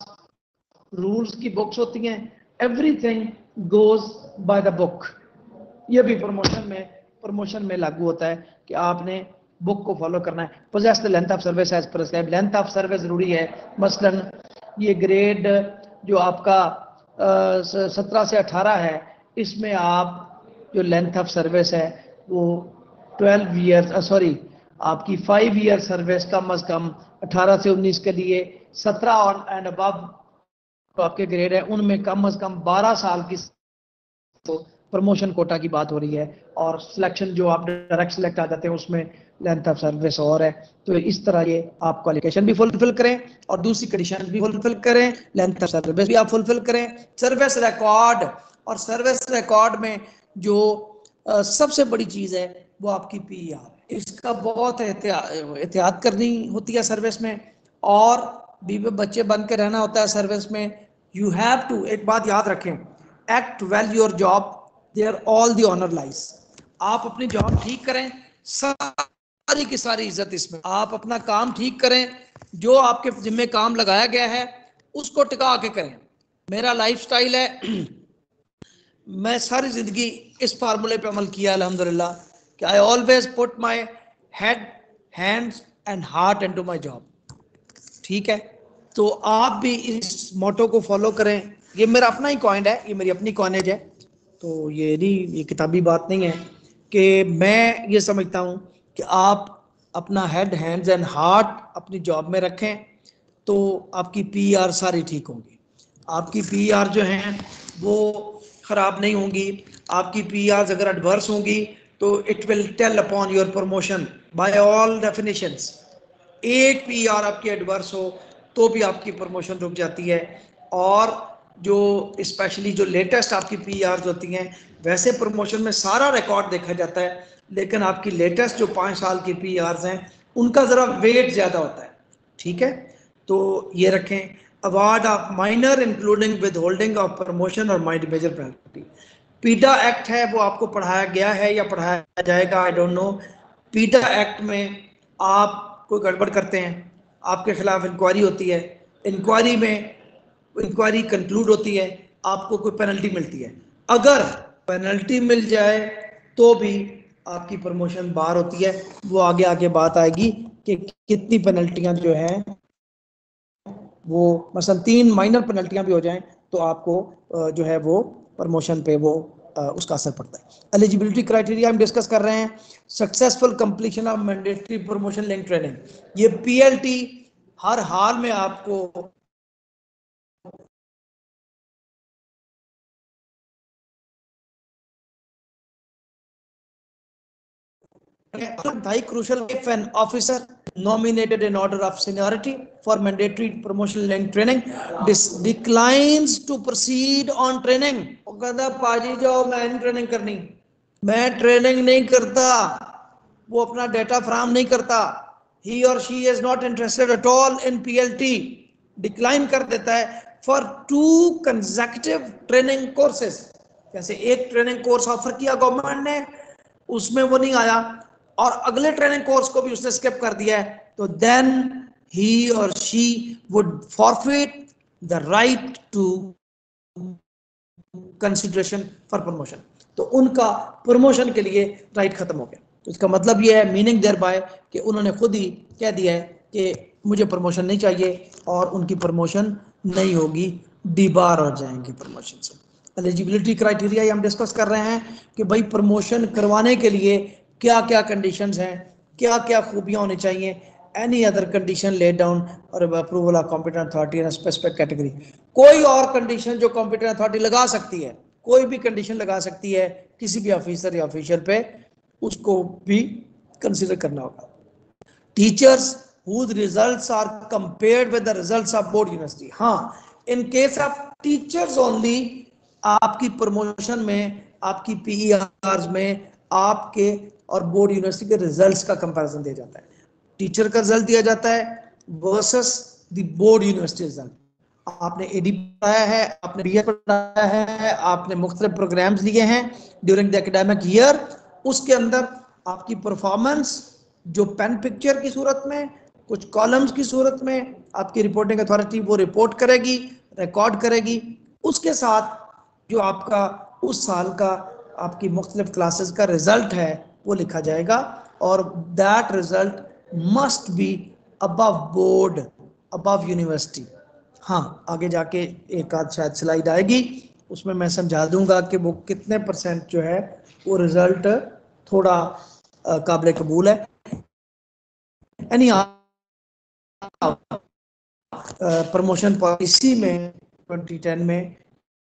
रूल्स की बुक्स होती हैं। Everything goes by the book. ये भी प्रमोशन में प्रमोशन में लागू होता है कि आपने बुक को फॉलो करना है। Possess the length of service as prescribe. Length of service जरूरी है। मसलन ये ग्रेड जो आपका सत्रह से अठारह है, इसमें आप जो लेंथ ऑफ सर्विस है वो ट्वेल्व ईयर्स सॉरी आपकी फाइव ईयर सर्विस कम अज कम अठारह से उन्नीस के लिए, सत्रह और एंड अबव तो आपके ग्रेड है उनमें कम अज कम बारह साल की तो प्रमोशन कोटा की बात हो रही है। और सिलेक्शन जो आप डायरेक्ट सिलेक्ट आ जाते हैं उसमें लेंथ ऑफ सर्विस और है। तो इस तरह ये आप क्वालिफिकेशन भी फुलफिल करें और दूसरी कंडीशन भी फुलफिल करें, लेंथ ऑफ सर्विस भी आप फुलफिल करें। सर्विस रिकॉर्ड, और सर्विस रिकॉर्ड में जो आ, सबसे बड़ी चीज है वो आपकी पी आर। इसका बहुत एहतियात करनी होती है सर्विस में, और बीबी बच्चे बन के रहना होता है सर्विस में। यू हैव टू, एक बात याद रखें, act well your job, there all the honour lies. आप अपनी जॉब ठीक करें, सारी की सारी इज्जत इसमें। आप अपना काम ठीक करें, जो आपके जिम्मे काम लगाया गया है उसको टिका के करें। मेरा लाइफस्टाइल है, मैं सारी जिंदगी इस फार्मूले पे अमल किया अल्हम्दुलिल्लाह कि I always put my head, hands and heart into my job. ठीक है, तो आप भी इस मोटो को फॉलो करें। ये मेरा अपना ही कॉइन है, ये मेरी अपनी कॉइनेज है, तो ये नहीं, ये किताबी बात नहीं है। कि मैं ये समझता हूँ कि आप अपना हेड, हैंड्स एंड हार्ट अपनी जॉब में रखें तो आपकी पी आर सारी ठीक होंगी। आपकी पी आर जो हैं वो ख़राब नहीं होंगी। आपकी पी आर अगर एडवर्स होंगी तो it will tell upon your promotion by all definitions. एक पी आर आपकी एडवर्स हो तो भी आपकी प्रमोशन रुक जाती है। और जो स्पेशली जो लेटेस्ट आपकी पी आर होती हैं, वैसे प्रमोशन में सारा रिकॉर्ड देखा जाता है, लेकिन आपकी लेटेस्ट जो पाँच साल की पी आर हैं उनका ज़रा वेट ज़्यादा होता है। ठीक है, तो ये रखें। Award of minor including withholding of promotion और माइड मेजर पेनल्टी। पीटा एक्ट है, वो आपको पढ़ाया गया है या पढ़ाया जाएगा, I don't know. PEEDA act में आप कोई गड़बड़ करते हैं, आपके खिलाफ इंक्वायरी होती है। इंक्वायरी में इंक्वायरी कंक्लूड होती है, आपको कोई पेनल्टी मिलती है। अगर पेनल्टी मिल जाए तो भी आपकी प्रमोशन बाहर होती है। वो आगे आगे बात आएगी कि कितनी पेनल्टियां जो हैं वो मसलन तीन माइनर पेनल्टियां भी हो जाएं तो आपको जो है वो प्रमोशन पे वो उसका असर पड़ता है। एलिजिबिलिटी क्राइटेरिया हम डिस्कस कर रहे हैं। Successful completion of mandatory promotion link training, ये पीएलटी हर हाल में आपको High crucial if an officer nominated in order of seniority for mandatory promotion linked training dis- declines to proceed on training, वो कहता पाजी जाओ मैं नहीं ट्रेनिंग करनी, मैं ट्रेनिंग नहीं करता, वो अपना डेटा फ्राहम नहीं करता, he or she is not interested at all in P L T, decline कर देता है for two consecutive training courses, जैसे एक ट्रेनिंग कोर्स ऑफर किया गवर्नमेंट ने, उसमें वो नहीं आया और अगले ट्रेनिंग कोर्स को भी उसने स्किप कर दिया है, तो then he or she would forfeit the right to consideration for promotion, तो उनका प्रमोशन के लिए राइट खत्म हो गया। तो इसका मतलब ये है, मीनिंग देयर बाय कि उन्होंने खुद ही कह दिया है कि मुझे प्रमोशन नहीं चाहिए और उनकी प्रमोशन नहीं होगी, डिबार हो जाएंगे प्रमोशन से। एलिजिबिलिटी क्राइटेरिया हम डिस्कस कर रहे हैं कि भाई प्रमोशन करवाने के लिए क्या क्या कंडीशंस हैं, क्या क्या खूबियां होनी चाहिए, any other condition laid down और approval of competent authority in specific category, कोई और कंडीशन जो कॉम्पिटेंट अथॉरिटी लगा सकती है, कोई भी कंडीशन लगा सकती है किसी भी ऑफिसर या ऑफिशियल पे, उसको भी कंसीडर करना होगा। Teachers whose results are compared with the results of board university, हाँ in case of teachers only आपकी प्रमोशन में, आपकी पीईआर्स में आपके और बोर्ड यूनिवर्सिटी के रिजल्ट्स का कंपैरिजन दिया जाता है। टीचर का रिजल्ट दिया जाता है versus the board university result. आपने एडी पढ़ाया है, आपने बीए पढ़ाया है, आपने मुख्तलिफ प्रोग्राम्स लिए हैं ड्यूरिंग द एकेडमिक ईयर, उसके अंदर आपकी परफॉर्मेंस जो पेन पिक्चर की सूरत में, कुछ कॉलम्स की सूरत में आपकी रिपोर्टिंग अथॉरिटी वो रिपोर्ट करेगी, रिकॉर्ड करेगी, उसके साथ जो आपका उस साल का आपकी मुख्तलिफ क्लासेस का रिजल्ट है वो लिखा जाएगा और that result must be above board, above university. हाँ, आगे जाके एक आध शायद स्लाइड आएगी, उसमें मैं समझा दूंगा कि वो कितने परसेंट जो है वो रिजल्ट थोड़ा काबिल कबूल है। यानी प्रमोशन पॉलिसी में ट्वेंटी टेन में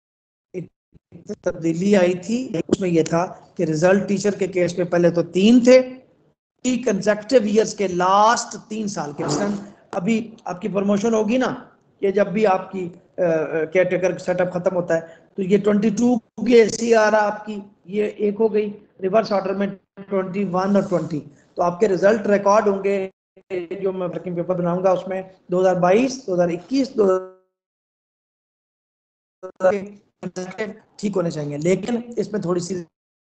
तब्दीली आई थी, उसमें यह था कि रिजल्ट टीचर के केस में पहले तो तीन थे, कंसेक्यूटिव ईयर्स के लास्ट तीन साल के, अभी आपकी प्रमोशन होगी ना, ये जब भी आपकी केयरटेकर सेटअप खत्म होता है तो ये बाईस की ऐसी आ रहा आपकी, ये एक हो गई रिवर्स ऑर्डर में इक्कीस और बीस, तो आपके रिजल्ट रिकॉर्ड होंगे जो मैं वर्किंग पेपर बनाऊंगा उसमें दो हज़ार बाईस, दो हज़ार इक्कीस, दो ठीक होने चाहिए, लेकिन इसमें थोड़ी सी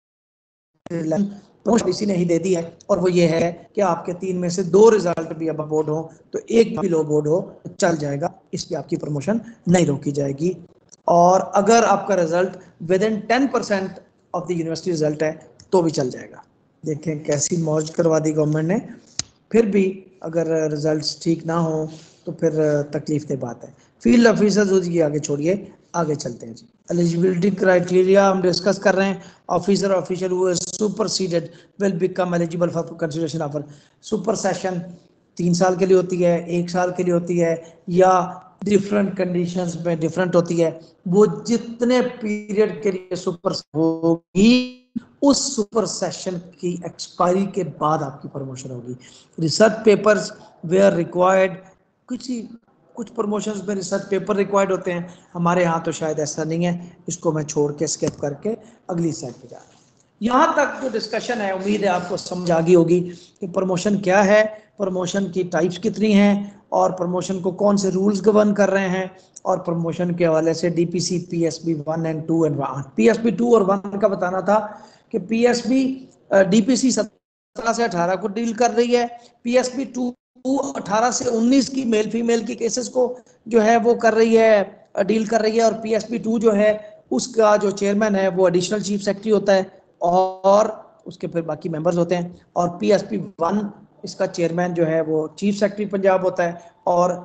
पॉलिसी नहीं दे दी है और वो ये है कि आपके तीन में से दो रिजल्ट भी अब बोर्ड हो तो एक भी लो बोर्ड हो तो चल जाएगा, इस पे आपकी प्रमोशन नहीं रोकी जाएगी। और अगर आपका result within ten percent of the university result है तो भी चल जाएगा। देखें कैसी मौज करवा दी गवर्नमेंट ने, फिर भी अगर रिजल्ट्स ठीक ना हो तो फिर तकलीफ की बात है। फील्ड ऑफिसर की आगे छोड़िए, आगे चलते हैं जी। एलिजिबिलिटी क्राइटेरिया हम डिस्कस कर रहे हैं। Officer official who is superseded will become eligible for consideration offer. Supersession तीन साल के लिए होती है, एक साल के लिए होती है, या डिफरेंट कंडीशंस में डिफरेंट होती है। वो जितने पीरियड के लिए सुपर होगी उस सुपर सेशन की एक्सपायरी के बाद आपकी प्रमोशन होगी। रिसर्च पेपर्स वेयर रिक्वायर्ड, कुछ कुछ प्रमोशंस में रिसर्च पेपर रिक्वायर्ड होते हैं, हमारे यहाँ तो शायद ऐसा नहीं है, इसको मैं छोड़ के स्किप करके अगली स्लाइड पे जा रहा हूँ। यहाँ तक जो डिस्कशन है उम्मीद है आपको समझ आ गई होगी कि प्रमोशन क्या है, प्रमोशन की टाइप्स कितनी हैं और प्रमोशन को कौन से रूल्स गवर्न कर रहे हैं, और प्रमोशन के हवाले से DPC, PSB one and two and one, PSB two और वन का बताना था कि पीएसबी डीपीसी सत्रह से अठारह को डील कर रही है, पीएसबी टू अठारह से उन्नीस की मेल फीमेल की केसेस को जो है वो कर रही है, डील कर रही है, और पीएसबी टू जो है उसका जो चेयरमैन है वो एडिशनल चीफ सेक्रेटरी होता है और उसके फिर बाकी मेंबर्स होते हैं, और पीएसपी वन इसका चेयरमैन जो है वो चीफ सेक्रेटरी पंजाब होता है, और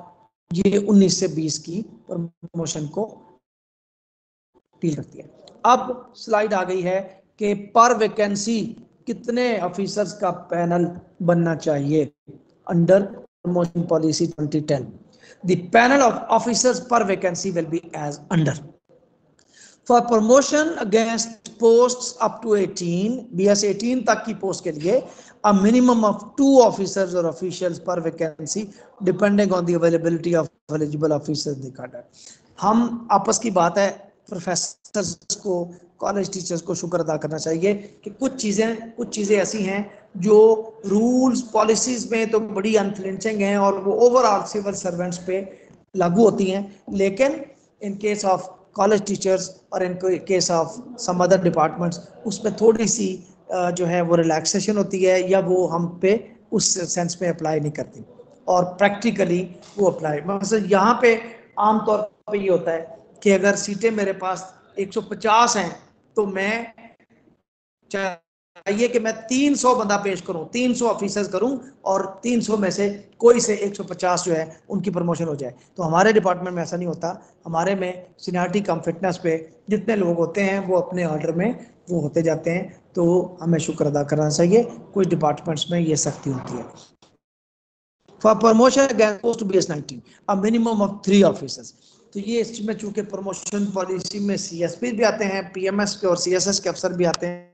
ये उन्नीस से बीस की प्रमोशन को डील करती है। अब स्लाइड आ गई है कि पर वैकेंसी कितने ऑफिसर्स का पैनल बनना चाहिए under promotion policy twenty ten. The panel of officers per vacancy will be as under. For promotion against post up to eighteen, B S eighteen तक की पोस्ट के लिए a minimum of two officers or officials per vacancy depending on the availability of eligible officers in the cadre। हम आपस की बात है, professors को, कॉलेज टीचर्स को शुक्र अदा करना चाहिए कि कुछ चीज़ें कुछ चीज़ें ऐसी हैं जो रूल्स पॉलिसीज में तो बड़ी अनफ्लिंचिंग हैं और वो ओवरऑल सिविल सर्वेंट्स पे लागू होती हैं, लेकिन in case of college teachers और in case of some other departments उसमें थोड़ी सी जो है वो रिलैक्सेशन होती है या वो हम पे उस सेंस में अप्लाई नहीं करती और प्रैक्टिकली वो अप्लाई। मतलब यहाँ पे आमतौर पे ये होता है कि अगर सीटें मेरे पास एक सौ पचास हैं तो मैं चाहिए कि मैं तीन सौ बंदा पेश करूं, तीन सौ ऑफिसर्स करूं और तीन सौ में से कोई से एक सौ पचास जो है उनकी प्रमोशन हो जाए। तो हमारे डिपार्टमेंट में ऐसा नहीं होता। हमारे में सीनियरिटी कम फिटनेस पे जितने लोग होते हैं वो अपने ऑर्डर में वो होते जाते हैं, तो हमें शुक्र अदा करना चाहिए। कुछ डिपार्टमेंट्स में ये सख्ती होती है। For promotion against post B S nineteen a minimum of three officers. तो ये इसमें चूंकि प्रमोशन पॉलिसी में सी एस पी भी आते हैं, पी एम एस के और सी एस एस के अफसर भी आते हैं।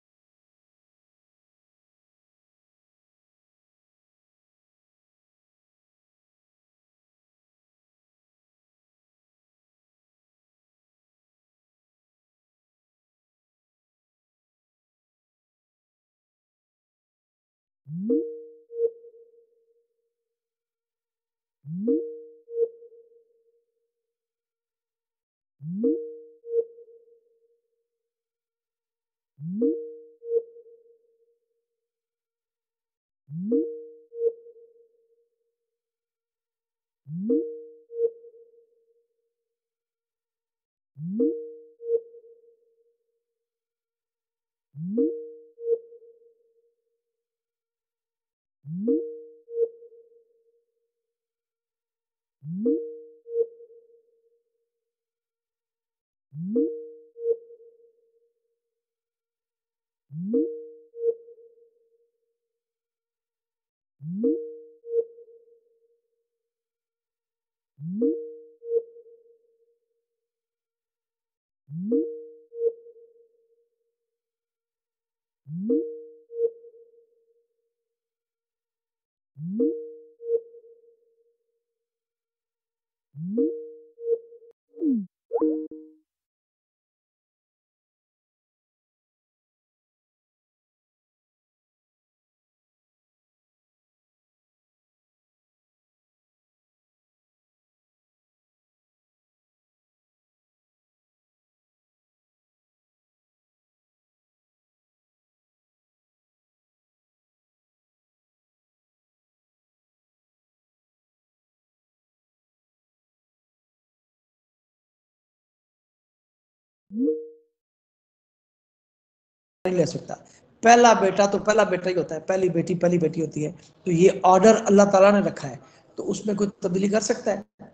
नहीं ले सकता। पहला बेटा तो पहला बेटा ही होता है, पहली बेटी पहली बेटी होती है। तो ये ऑर्डर अल्लाह ताला ने रखा है, तो उसमें कोई तब्दीली कर सकता है?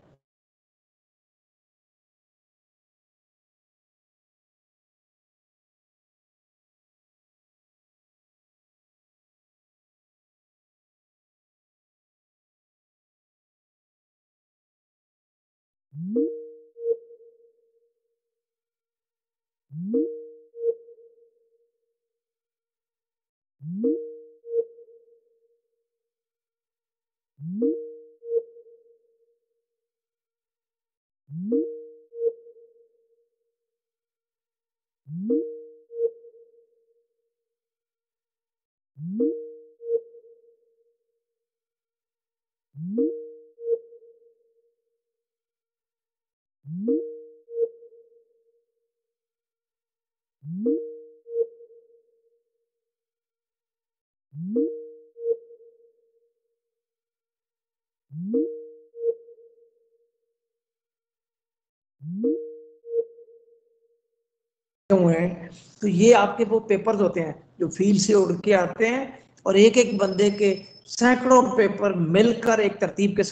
हुए हैं तो ये आपके वो पेपर्स होते हैं जो फील्ड से उड़ के आते हैं और एक एक बंदे के सैकड़ों पेपर मिलकर एक तरतीब के साथ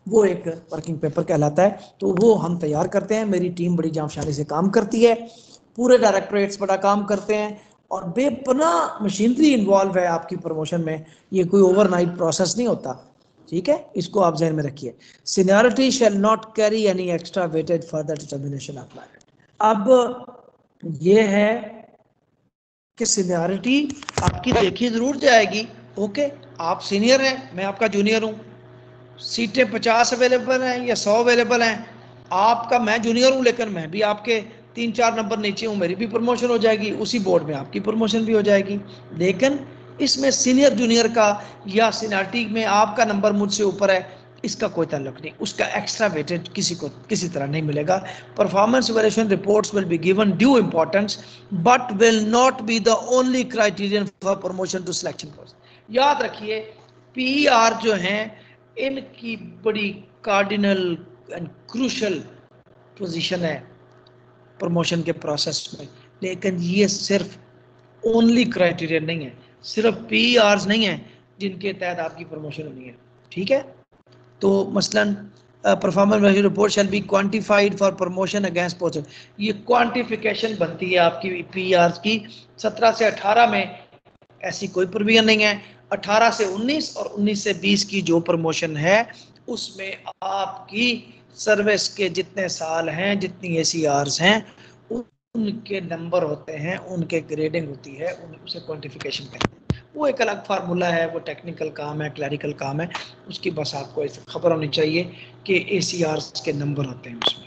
वो एक वर्किंग पेपर कहलाता है। तो वो हम तैयार करते हैं, मेरी टीम बड़ी जांफशानी से काम करती है, पूरे डायरेक्टरेट्स बड़ा काम करते हैं और बेपना मशीनरी इन्वॉल्व है आपकी प्रमोशन में। ये कोई ओवरनाइट प्रोसेस नहीं होता, ठीक है, इसको आप जहन में रखिए। Seniority shall not carry any extra weightage for the determination of merit. अब ये है कि सीनियरिटी आपकी देखी जरूर जाएगी। ओके, आप सीनियर हैं, मैं आपका जूनियर हूं, सीटें पचास अवेलेबल हैं या सौ अवेलेबल हैं, आपका मैं जूनियर हूं लेकिन मैं भी आपके तीन चार नंबर नीचे हूं, मेरी भी प्रमोशन हो जाएगी, उसी बोर्ड में आपकी प्रमोशन भी हो जाएगी। लेकिन इसमें सीनियर जूनियर का या सीनियरिटी में आपका नंबर मुझसे ऊपर है, इसका कोई ताल्लुक नहीं, उसका एक्स्ट्रा वेटेज किसी को किसी तरह नहीं मिलेगा। Performance evaluation reports will be given due importance but will not be the only criterion for promotion to selection post. याद रखिए, पीईआर जो हैं इनकी बड़ी कार्डिनल एंड क्रूशल पोजीशन है प्रमोशन के प्रोसेस में, लेकिन ये सिर्फ ओनली क्राइटेरियन नहीं है, सिर्फ पीईआरस नहीं है जिनके तहत आपकी प्रमोशन होनी है, ठीक है। तो मसलन performance value report shall be quantified for promotion against post. ये क्वांटिफिकेशन बनती है आपकी पीईआरस की। सत्रह से अठारह में ऐसी कोई प्रोविजन नहीं है, अठारह से उन्नीस और उन्नीस से बीस की जो प्रमोशन है उसमें आपकी सर्विस के जितने साल हैं, जितनी एसीआरस हैं, उनके नंबर होते हैं, उनके ग्रेडिंग होती है, उन उसे क्वांटिफिकेशन कहते हैं। वो एक अलग फार्मूला है, वो टेक्निकल काम है, क्लैरिकल काम है, उसकी बस आपको खबर होनी चाहिए कि एसीआरस के नंबर होते हैं उसमें।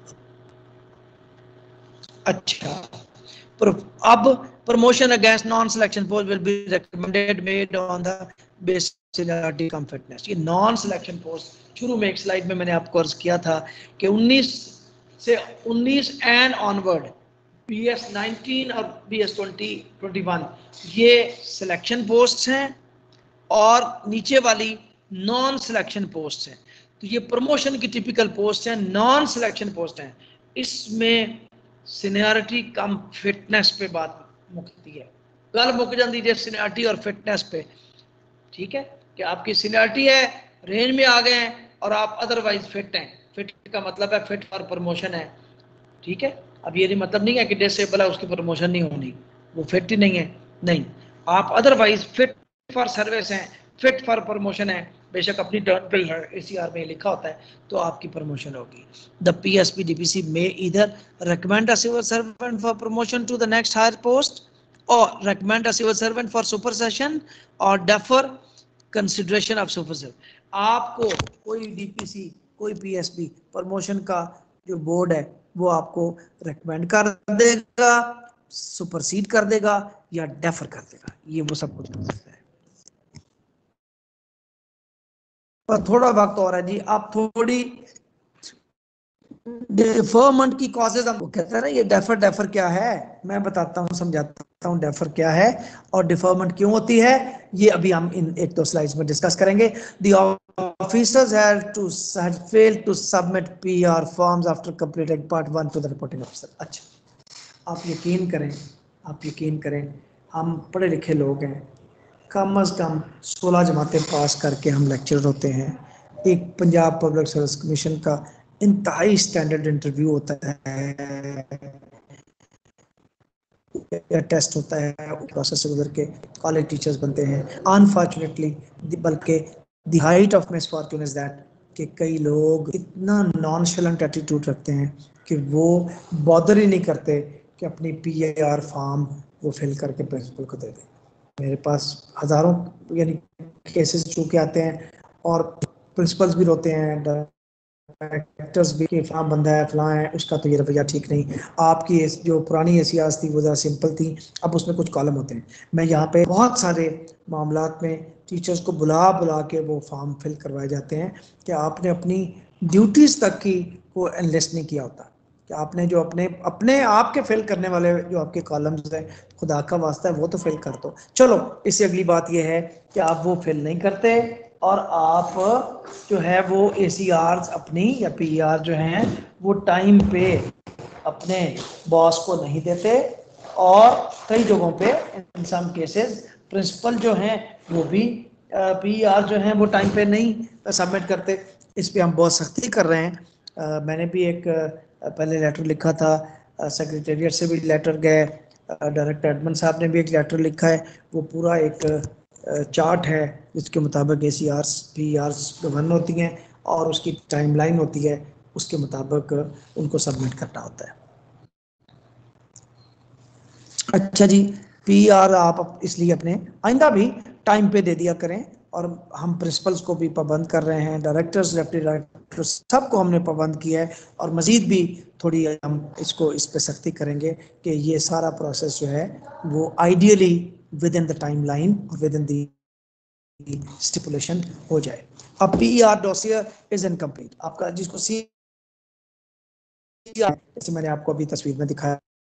अच्छा, अब promotion against non selection post will be recommended made on the basis seniority cum fitness. ये नॉन सिलेक्शन पोस्ट शुरू में एक स्लाइड में मैंने आपको अर्ज किया था कि उन्नीस से उन्नीस and onward B S nineteen और B S twenty twenty one ये सिलेक्शन पोस्ट हैं और नीचे वाली नॉन सिलेक्शन पोस्ट हैं। तो ये प्रमोशन की टिपिकल पोस्ट हैं, नॉन सिलेक्शन पोस्ट हैं। इसमें सीनियरिटी कम फिटनेस पे बात मुकती है, गल मुक जाती है सीनियरिटी और फिटनेस पे, ठीक है, कि आपकी सीनियरिटी है, रेंज में आ गए हैं और आप अदरवाइज फिट हैं। फिट का मतलब है फिट फॉर प्रमोशन है, ठीक है। अब ये मतलब नहीं है कि डिसेबल है उसकी प्रमोशन नहीं होनी, वो फिट ही नहीं है, नहीं, आप अदरवाइज फिट फॉर सर्विस हैं, फिट फॉर प्रमोशन है, बेशक अपनी टर्न पे है, एसीआर में लिखा होता है, तो आपकी प्रमोशन होगी। द पीएसपी डीपीसी में इधर recommend a civil servant for promotion to the next higher post or recommend a civil servant for supersession or defer consideration of supersession। आपको कोई डीपीसी कोई पीएसपी प्रमोशन का जो बोर्ड है वो आपको रेकमेंड कर देगा, सुपरसीड कर देगा या डेफर कर देगा, ये वो सब कुछ कर सकता है। पर थोड़ा वक्त और है जी, आप थोड़ी डिफरमेंट की कॉजेज हम कहते हैं ना, ये डेफर डेफर क्या है मैं बताता हूँ, समझाता हूँ डेफर क्या है और डिफरमेंट क्यों होती है, ये अभी हम इन एक दो स्लाइड्स में डिस्कस करेंगे। The officers have to had failed to submit PR forms after completing part one to the reporting officer. अच्छा, आप यकीन करें, आप यकीन करें, हम पढ़े लिखे लोग हैं, कम अज कम सोलह जमातें पास करके हम लेक्चरर होते हैं। एक पंजाब पब्लिक सर्विस कमीशन का इंतहाई स्टैंडर्ड इंटरव्यू होता है या टेस्ट होता है, प्रोसेस से गुजर के कॉलेज टीचर्स बनते हैं। अनफॉर्चुनेटली, बल्कि the height of misfortune is that कि कई लोग इतना नॉनशलेंट एटीट्यूड रखते हैं कि वो बॉदर ही नहीं करते कि अपनी पीएआर फॉर्म वो फिल करके प्रिंसिपल को दे दें। मेरे पास हजारों यानी केसेस चूके आते हैं और प्रिंसिपल्स भी रोते हैं, डायरेक्टर्स भी, फलां बंदा है, फलां है, उसका तो ये रवैया ठीक नहीं। आपकी जो पुरानी एसीआरस थी वो ज़रा सिंपल थी, अब उसमें कुछ कॉलम होते हैं। मैं यहाँ पे बहुत सारे मामलात में टीचर्स को बुला बुला के वो फॉर्म फिल करवाए जाते हैं कि आपने अपनी ड्यूटीज़ तक की को एनलिस्ट नहीं किया होता, कि आपने जो अपने अपने आप के फिल करने वाले जो आपके कॉलम्स हैं, खुदा का वास्ता है वो तो फिल कर दो। चलो, इससे अगली बात ये है कि आप वो फिल नहीं करते और आप जो है वो एसीआरस अपनी या पीआर जो हैं वो टाइम पे अपने बॉस को नहीं देते और कई जगहों पे इन सम केसेस प्रिंसिपल जो हैं वो भी पीआर जो हैं वो टाइम पे नहीं सबमिट करते। इस पे हम बहुत सख्ती कर रहे हैं। आ, मैंने भी एक आ, पहले लेटर लिखा था, सेक्रेटेरिएट से भी लेटर गए, डायरेक्टर एडमिन साहब ने भी एक लेटर लिखा है। वो पूरा एक आ, चार्ट है जिसके मुताबिक A C Rs P Rs govern होती हैं और उसकी टाइमलाइन होती है, उसके मुताबिक उनको सबमिट करना होता है। अच्छा जी, पी आर आप इसलिए अपने आइंदा भी टाइम पे दे दिया करें, और हम प्रिंसिपल्स को भी पाबंद कर रहे हैं, डायरेक्टर्स डिप्टी डायरेक्टर्स सबको हमने पाबंद किया है, और मजीद भी थोड़ी हम इसको इस पे सख्ती करेंगे कि ये सारा प्रोसेस जो है वो ideally within the timeline और विद इन द स्टिपुलेशन हो जाए। अब P R dossier is incomplete, आपका जिसको सी जैसे मैंने आपको अभी तस्वीर में दिखाया,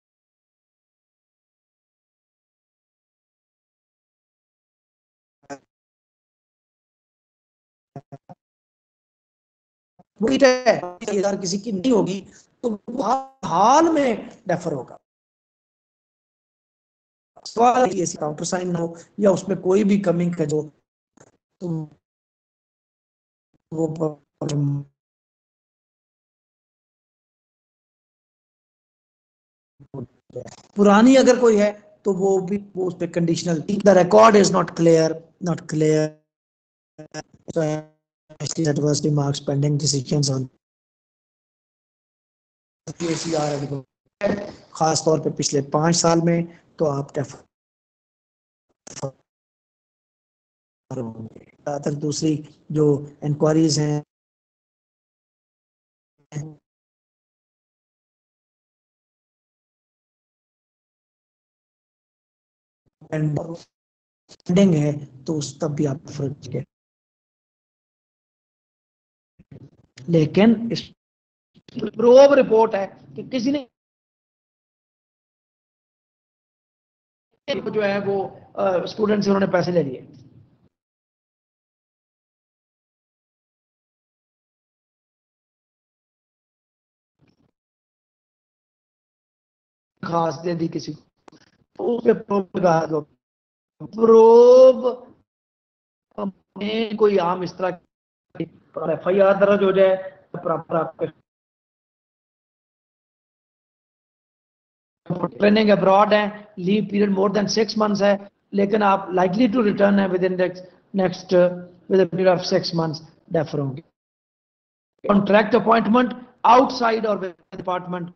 वही है, अगर किसी की नहीं होगी तो हाल में डेफर होगा। सवाल काउंटर साइन हो या उसमें कोई भी कमी का जो तो वो पुरानी अगर कोई है तो वो भी वो उस पर conditional, the record is not clear not clear adverse remarks pending decisions on खास तौर पे पिछले पांच साल में, तो आप तक दूसरी जो इंक्वायरीज हैं पेंडिंग है तो उस तब भी आप फर्ज के, लेकिन इस प्रूव रिपोर्ट है कि किसी ने जो है वो स्टूडेंट से उन्होंने पैसे ले लिए, खास दे दी किसी को, उस पे प्रूव लगा दो। प्रूव में कोई आम इस तरह एफ आई आर दर्ज हो जाए, प्रॉपर आपके ट्रेनिंग अब्रॉड है, leave period more than six months है, लेकिन आप लाइकली टू रिटर्न है within next with a period of six months, defer होंगे। कॉन्ट्रैक्ट अपॉइंटमेंट आउटसाइड और डिपार्टमेंट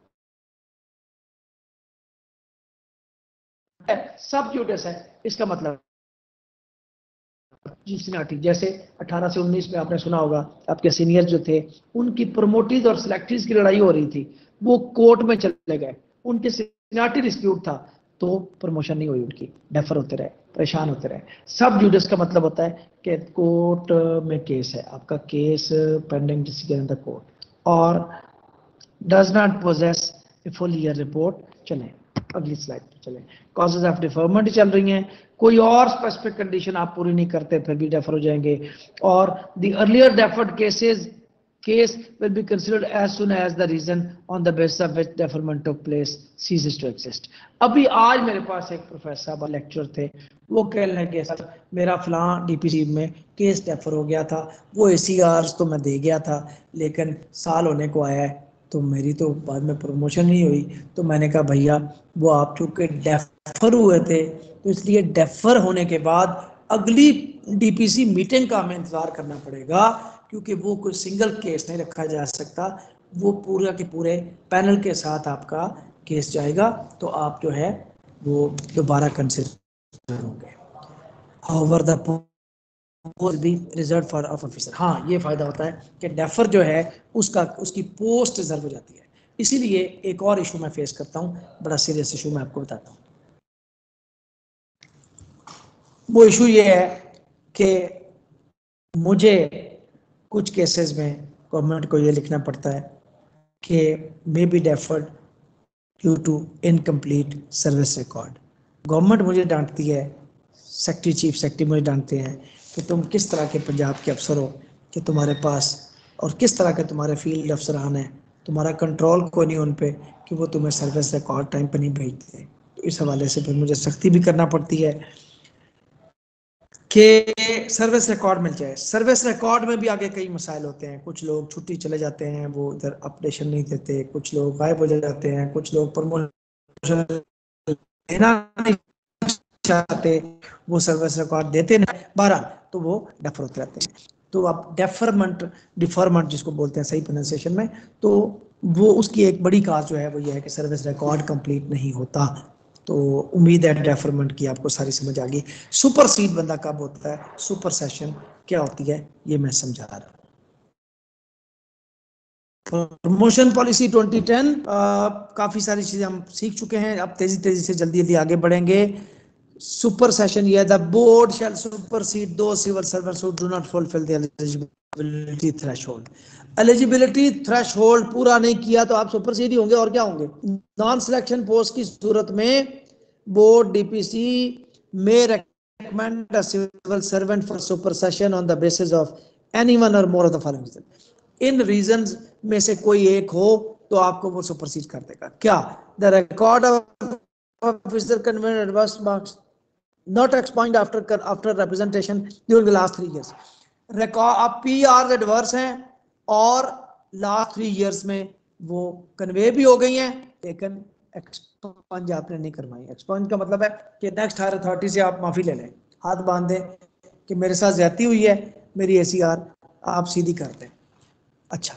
सब जुडिस है, इसका मतलब सीनियरिटी, जैसे अठारह से उन्नीस में आपने सुना होगा आपके सीनियर जो थे उनकी प्रमोटीज और सिलेक्टीज की लड़ाई हो रही थी, वो कोर्ट में चले गए, उनके सीनियरिटी डिस्प्यूट था तो प्रमोशन नहीं हुई उनकी, डेफर होते रहे, परेशान होते रहे। सब जुडिस का मतलब होता है कि कोर्ट में केस है, आपका case pending decision in the court और does not possess a full year report. चलें अगली स्लाइड पे चलें। कॉजेज ऑफ डिफरमेंट चल रही हैं, कोई और स्पेसिफिक कंडीशन आप पूरी नहीं करते फिर भी डेफर हो जाएंगे, और the earlier deferred cases case will be considered as soon as the reason on the basis of which deferment took place ceases to exist। अभी आज मेरे पास एक प्रोफेसर साहब लेक्चर थे, वो कह रहे हैं कि सर मेरा फलां डीपीसी में केस डेफर हो गया था, वो एसीआर्स तो मैं दे गया था लेकिन साल होने को आया है तो मेरी तो बाद में प्रमोशन नहीं हुई। तो मैंने कहा भैया वो आप चूंकि डेफर हुए थे तो इसलिए डेफर होने के बाद अगली डीपीसी मीटिंग का हमें इंतजार करना पड़ेगा, क्योंकि वो कोई सिंगल केस नहीं रखा जा सकता, वो पूरा के पूरे पैनल के साथ आपका केस जाएगा तो आप जो है वो दोबारा कंसिडर होंगे। However the post be reserve for officer, हाँ ये फायदा होता है कि डेफर जो है उसका उसकी पोस्ट रिजर्व हो जाती है। इसीलिए एक और इशू मैं फेस करता हूँ, बड़ा सीरियस इशू मैं आपको बताता हूँ। वो इशू ये है कि मुझे कुछ केसेस में गवर्नमेंट को ये लिखना पड़ता है कि may be deferred due to incomplete service record. Government मुझे डांटती है, सेक्रेटरी चीफ सेक्रेटरी मुझे डांटते हैं कि तुम किस तरह के पंजाब के अफसर हो कि तुम्हारे पास और किस तरह के तुम्हारे फील्ड अफसरान हैं, तुम्हारा कंट्रोल कोई नहीं उन पे कि वो तुम्हें सर्विस रिकॉर्ड टाइम पर नहीं भेजते। तो इस हवाले से फिर मुझे सख्ती भी करना पड़ती है। कि सर्विस रिकॉर्ड मिल जाए। सर्विस रिकॉर्ड में भी आगे कई मसाइल होते हैं, कुछ लोग छुट्टी चले जाते हैं, वो इधर अपडेशन नहीं देते, कुछ लोग गायब हो जाते हैं, कुछ लोग प्रमोशन देना नहीं चाहते, वो सर्विस रिकॉर्ड देते नहीं, बहरहाल तो वो डेफर होते रहते हैं। तो आप डेफरमेंट डिफरमेंट जिसको बोलते हैं सही प्रोनाउंसिएशन में, तो वो उसकी एक बड़ी काज जो है वो ये है कि सर्विस रिकॉर्ड कंप्लीट नहीं होता। तो उम्मीद है डेफरमेंट की आपको सारी समझ आ गई। सुपर सीड बंदा कब होता है, सुपर सेशन क्या होती है, ये मैं समझा रहा हूँ। प्रमोशन पॉलिसी ट्वेंटी टेन, काफी सारी चीजें हम सीख चुके हैं, अब तेजी तेजी से जल्दी जल्दी आगे बढ़ेंगे। सुपर सेशन ये the board shall supersede those civil servants who do not fulfil the eligibility threshold. Eligibility threshold पूरा नहीं किया तो आप सुपरसीड ही होंगे, और क्या होंगे। नॉन सिलेक्शन पोस्ट की सूरत में बोर्ड डीपीसी में recommend a civil servant for supersession on the basis of any one or more of the following reasons. इन रीजंस में से कोई एक हो तो आपको वो सुपरसीड कर देगा। क्या, the record of officer contains adverse marks not expunged after after representation during the last three years. Record आप पीआर एडवर्स हैं और लास्ट थ्री इयर्स में वो कन्वे भी हो गई हैं, लेकिन एक्सपंज आपने नहीं करवाई। एक्सपंज का मतलब है कि नेक्स्ट हायर अथॉरिटी से आप माफी ले लें, हाथ बांध दें कि मेरे साथ ज्यादती हुई है, मेरी एसीआर आप सीधी कर दें। अच्छा,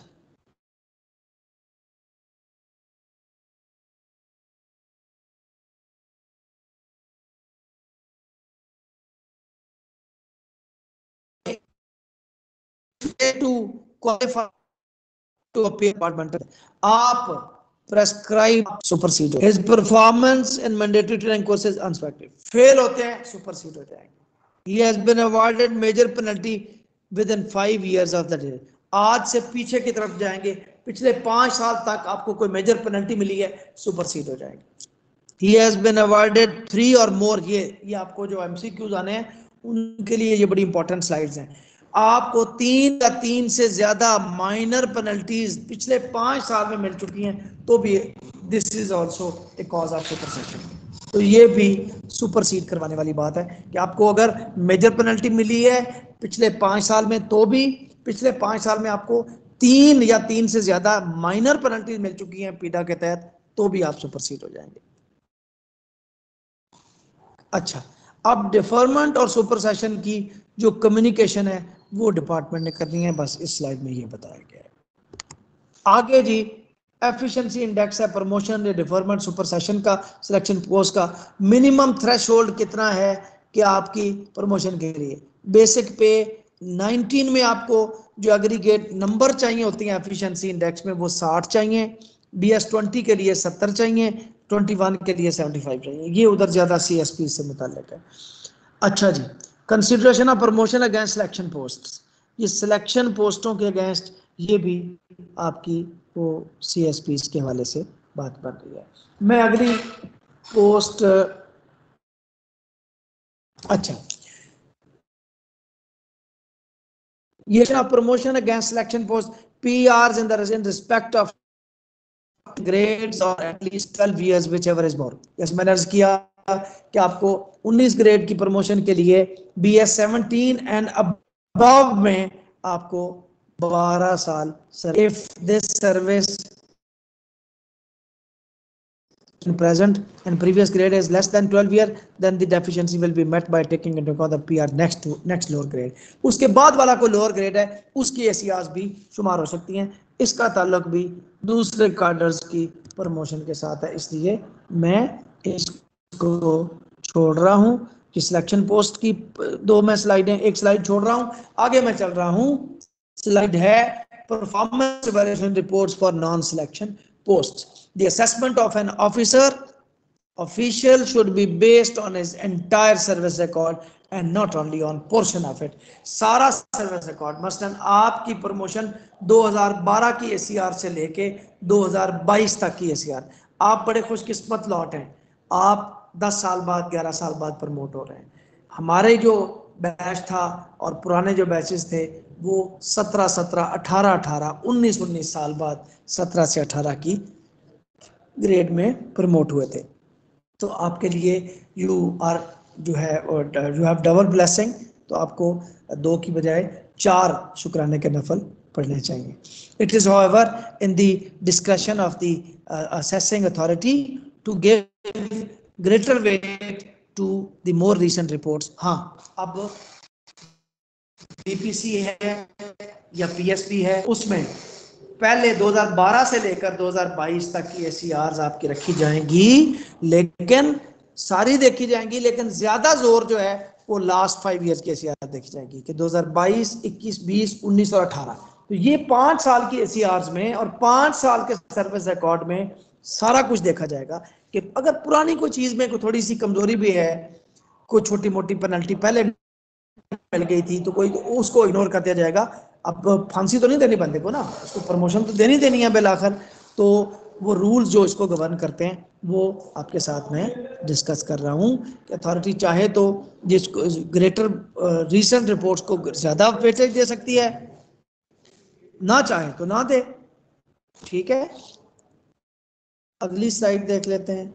to qualify to appear departmental, आप prescribe supersede, his performance in mandatory training courses unexpected, fail होते हैं सुपरसीड हो जाएंगे। He has been awarded major penalty within five years of the day. आज से पीछे की तरफ जाएंगे, पिछले पांच साल तक आपको कोई मेजर पेनल्टी मिली है, सुपरसीड हो जाएंगे। He has been awarded three or more, ये ये आपको जो एमसीक्यूज आने हैं उनके लिए ये बड़ी इंपॉर्टेंट स्लाइड्स हैं। आपको तीन या तीन से ज्यादा माइनर पेनल्टीज पिछले पांच साल में मिल चुकी हैं तो भी this is also a cause of supersession. तो ये भी सुपरसीड करवाने वाली बात है कि आपको अगर मेजर पेनल्टी मिली है पिछले पांच साल में तो भी पिछले पांच साल में आपको तीन या तीन से ज्यादा माइनर पेनल्टी मिल चुकी हैं पीडा के तहत तो भी आप सुपरसीड हो जाएंगे। अच्छा, अब डिफरमेंट और सुपरसेशन की जो कम्युनिकेशन है वो डिपार्टमेंट ने करनी है, बस इस स्लाइड में ये बताया गया है। आगे जी एफिशिएंसी इंडेक्स है प्रमोशन डिफरमेंट सुपरसेशन का, सिलेक्शन पोस्ट का मिनिमम थ्रेशोल्ड कितना है कि आपकी प्रमोशन के लिए। बेसिक पे नाइनटीन में आपको जो एग्रीगेट नंबर चाहिए होती हैं एफिशिएंसी इंडेक्स में वो साठ चाहिए, बीएस ट्वेंटी के लिए सत्तर चाहिए, ट्वेंटी वन के लिए सेवेंटी फाइव चाहिए, ये उधर ज्यादा सीएसपी से मुताल्लिक है। अच्छा जी, consideration of promotion against selection post, ये सिलेक्शन पोस्टों के अगेंस्ट ये भी आपकी वो सीएसपी के हवाले से बात बन रही है। मैं अगली पोस्ट, अच्छा ये promotion against selection post PRs in the in respect of grades और at least twelve years whichever is more. जैसे मैंने अर्ज किया कि आपको उन्नीस ग्रेड की प्रमोशन के लिए बीएस सेवनटीन एंड अबव में आपको बारह साल sir, if this service in present and previous grade is less than twelve year then the deficiency will be met by taking into account the P R next to next lower grade। उसके बाद वाला कोई lower grade है उसकी एसीआर्स भी शुमार हो सकती हैं। इसका ताल्लुक भी दूसरे कार्डर्स की प्रमोशन के साथ है, इसलिए मैं इसको छोड़ रहा हूं कि सिलेक्शन पोस्ट की दो मैं स्लाइडें एक स्लाइड छोड़ रहा हूं, आगे मैं चल रहा हूं। स्लाइड है performance evaluation reports for non selection posts. The assessment of an officer official should be based on his entire service record and not only on portion of it. सारा सर्विस रिकॉर्ड, मसलन आपकी promotion दो हज़ार बारह की ACR से लेके दो हज़ार बाईस तक की एसीआर, आप बड़े खुशकिस्मत लॉट हैं, आप दस साल बाद ग्यारह साल बाद प्रमोट हो रहे हैं। हमारे जो बैच था और पुराने जो बैचेस थे वो सत्रह सत्रह अठारह अठारह उन्नीस उन्नीस साल बाद सत्रह से अठारह की ग्रेड में प्रमोट हुए थे। तो आपके लिए यू आर जो है यू हैव डबल ब्लेसिंग, तो आपको दो की बजाय चार शुक्राने के नफल पढ़ने चाहिए. It is however in the discretion of the uh, assessing authority to give greater weight to the more recent reports. हाँ, अब बीपीसी है या पीएसपी है, उसमें पहले दो हज़ार बारह से लेकर दो हज़ार बाईस तक की एसईआरस आपकी रखी जाएंगी, लेकिन सारी देखी जाएंगी, लेकिन ज्यादा जोर जो है वो लास्ट फाइव इयर्स की एसईआर देखी जाएगी कि दो हज़ार बाईस, इक्कीस, बीस, उन्नीस और अठारह. तो ये पांच साल की एसईआरस में और पांच साल के सर्विस रिकॉर्ड में सारा कुछ देखा जाएगा कि अगर पुरानी कोई चीज में कोई थोड़ी सी कमजोरी भी है, कोई छोटी मोटी पेनल्टी पहले मिल गई थी, तो कोई उसको इग्नोर कर दिया जाएगा. अब फांसी तो नहीं देनी बंदे को ना, उसको प्रमोशन तो देनी देनी है बिलाखर. तो वो रूल्स जो इसको गवर्न करते हैं वो आपके साथ में डिस्कस कर रहा हूँ कि अथॉरिटी चाहे तो जिसको ग्रेटर रीसेंट रिपोर्ट्स को ज्यादा वेटेज दे सकती है, ना चाहे तो ना दे. ठीक है, अगली स्लाइड देख लेते हैं.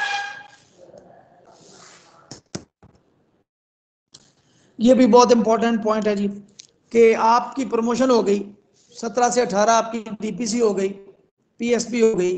ये भी बहुत इंपॉर्टेंट पॉइंट है जी कि आपकी प्रमोशन हो गई, सत्रह से अठारह आपकी डीपीसी हो गई, पीएसपी हो गई.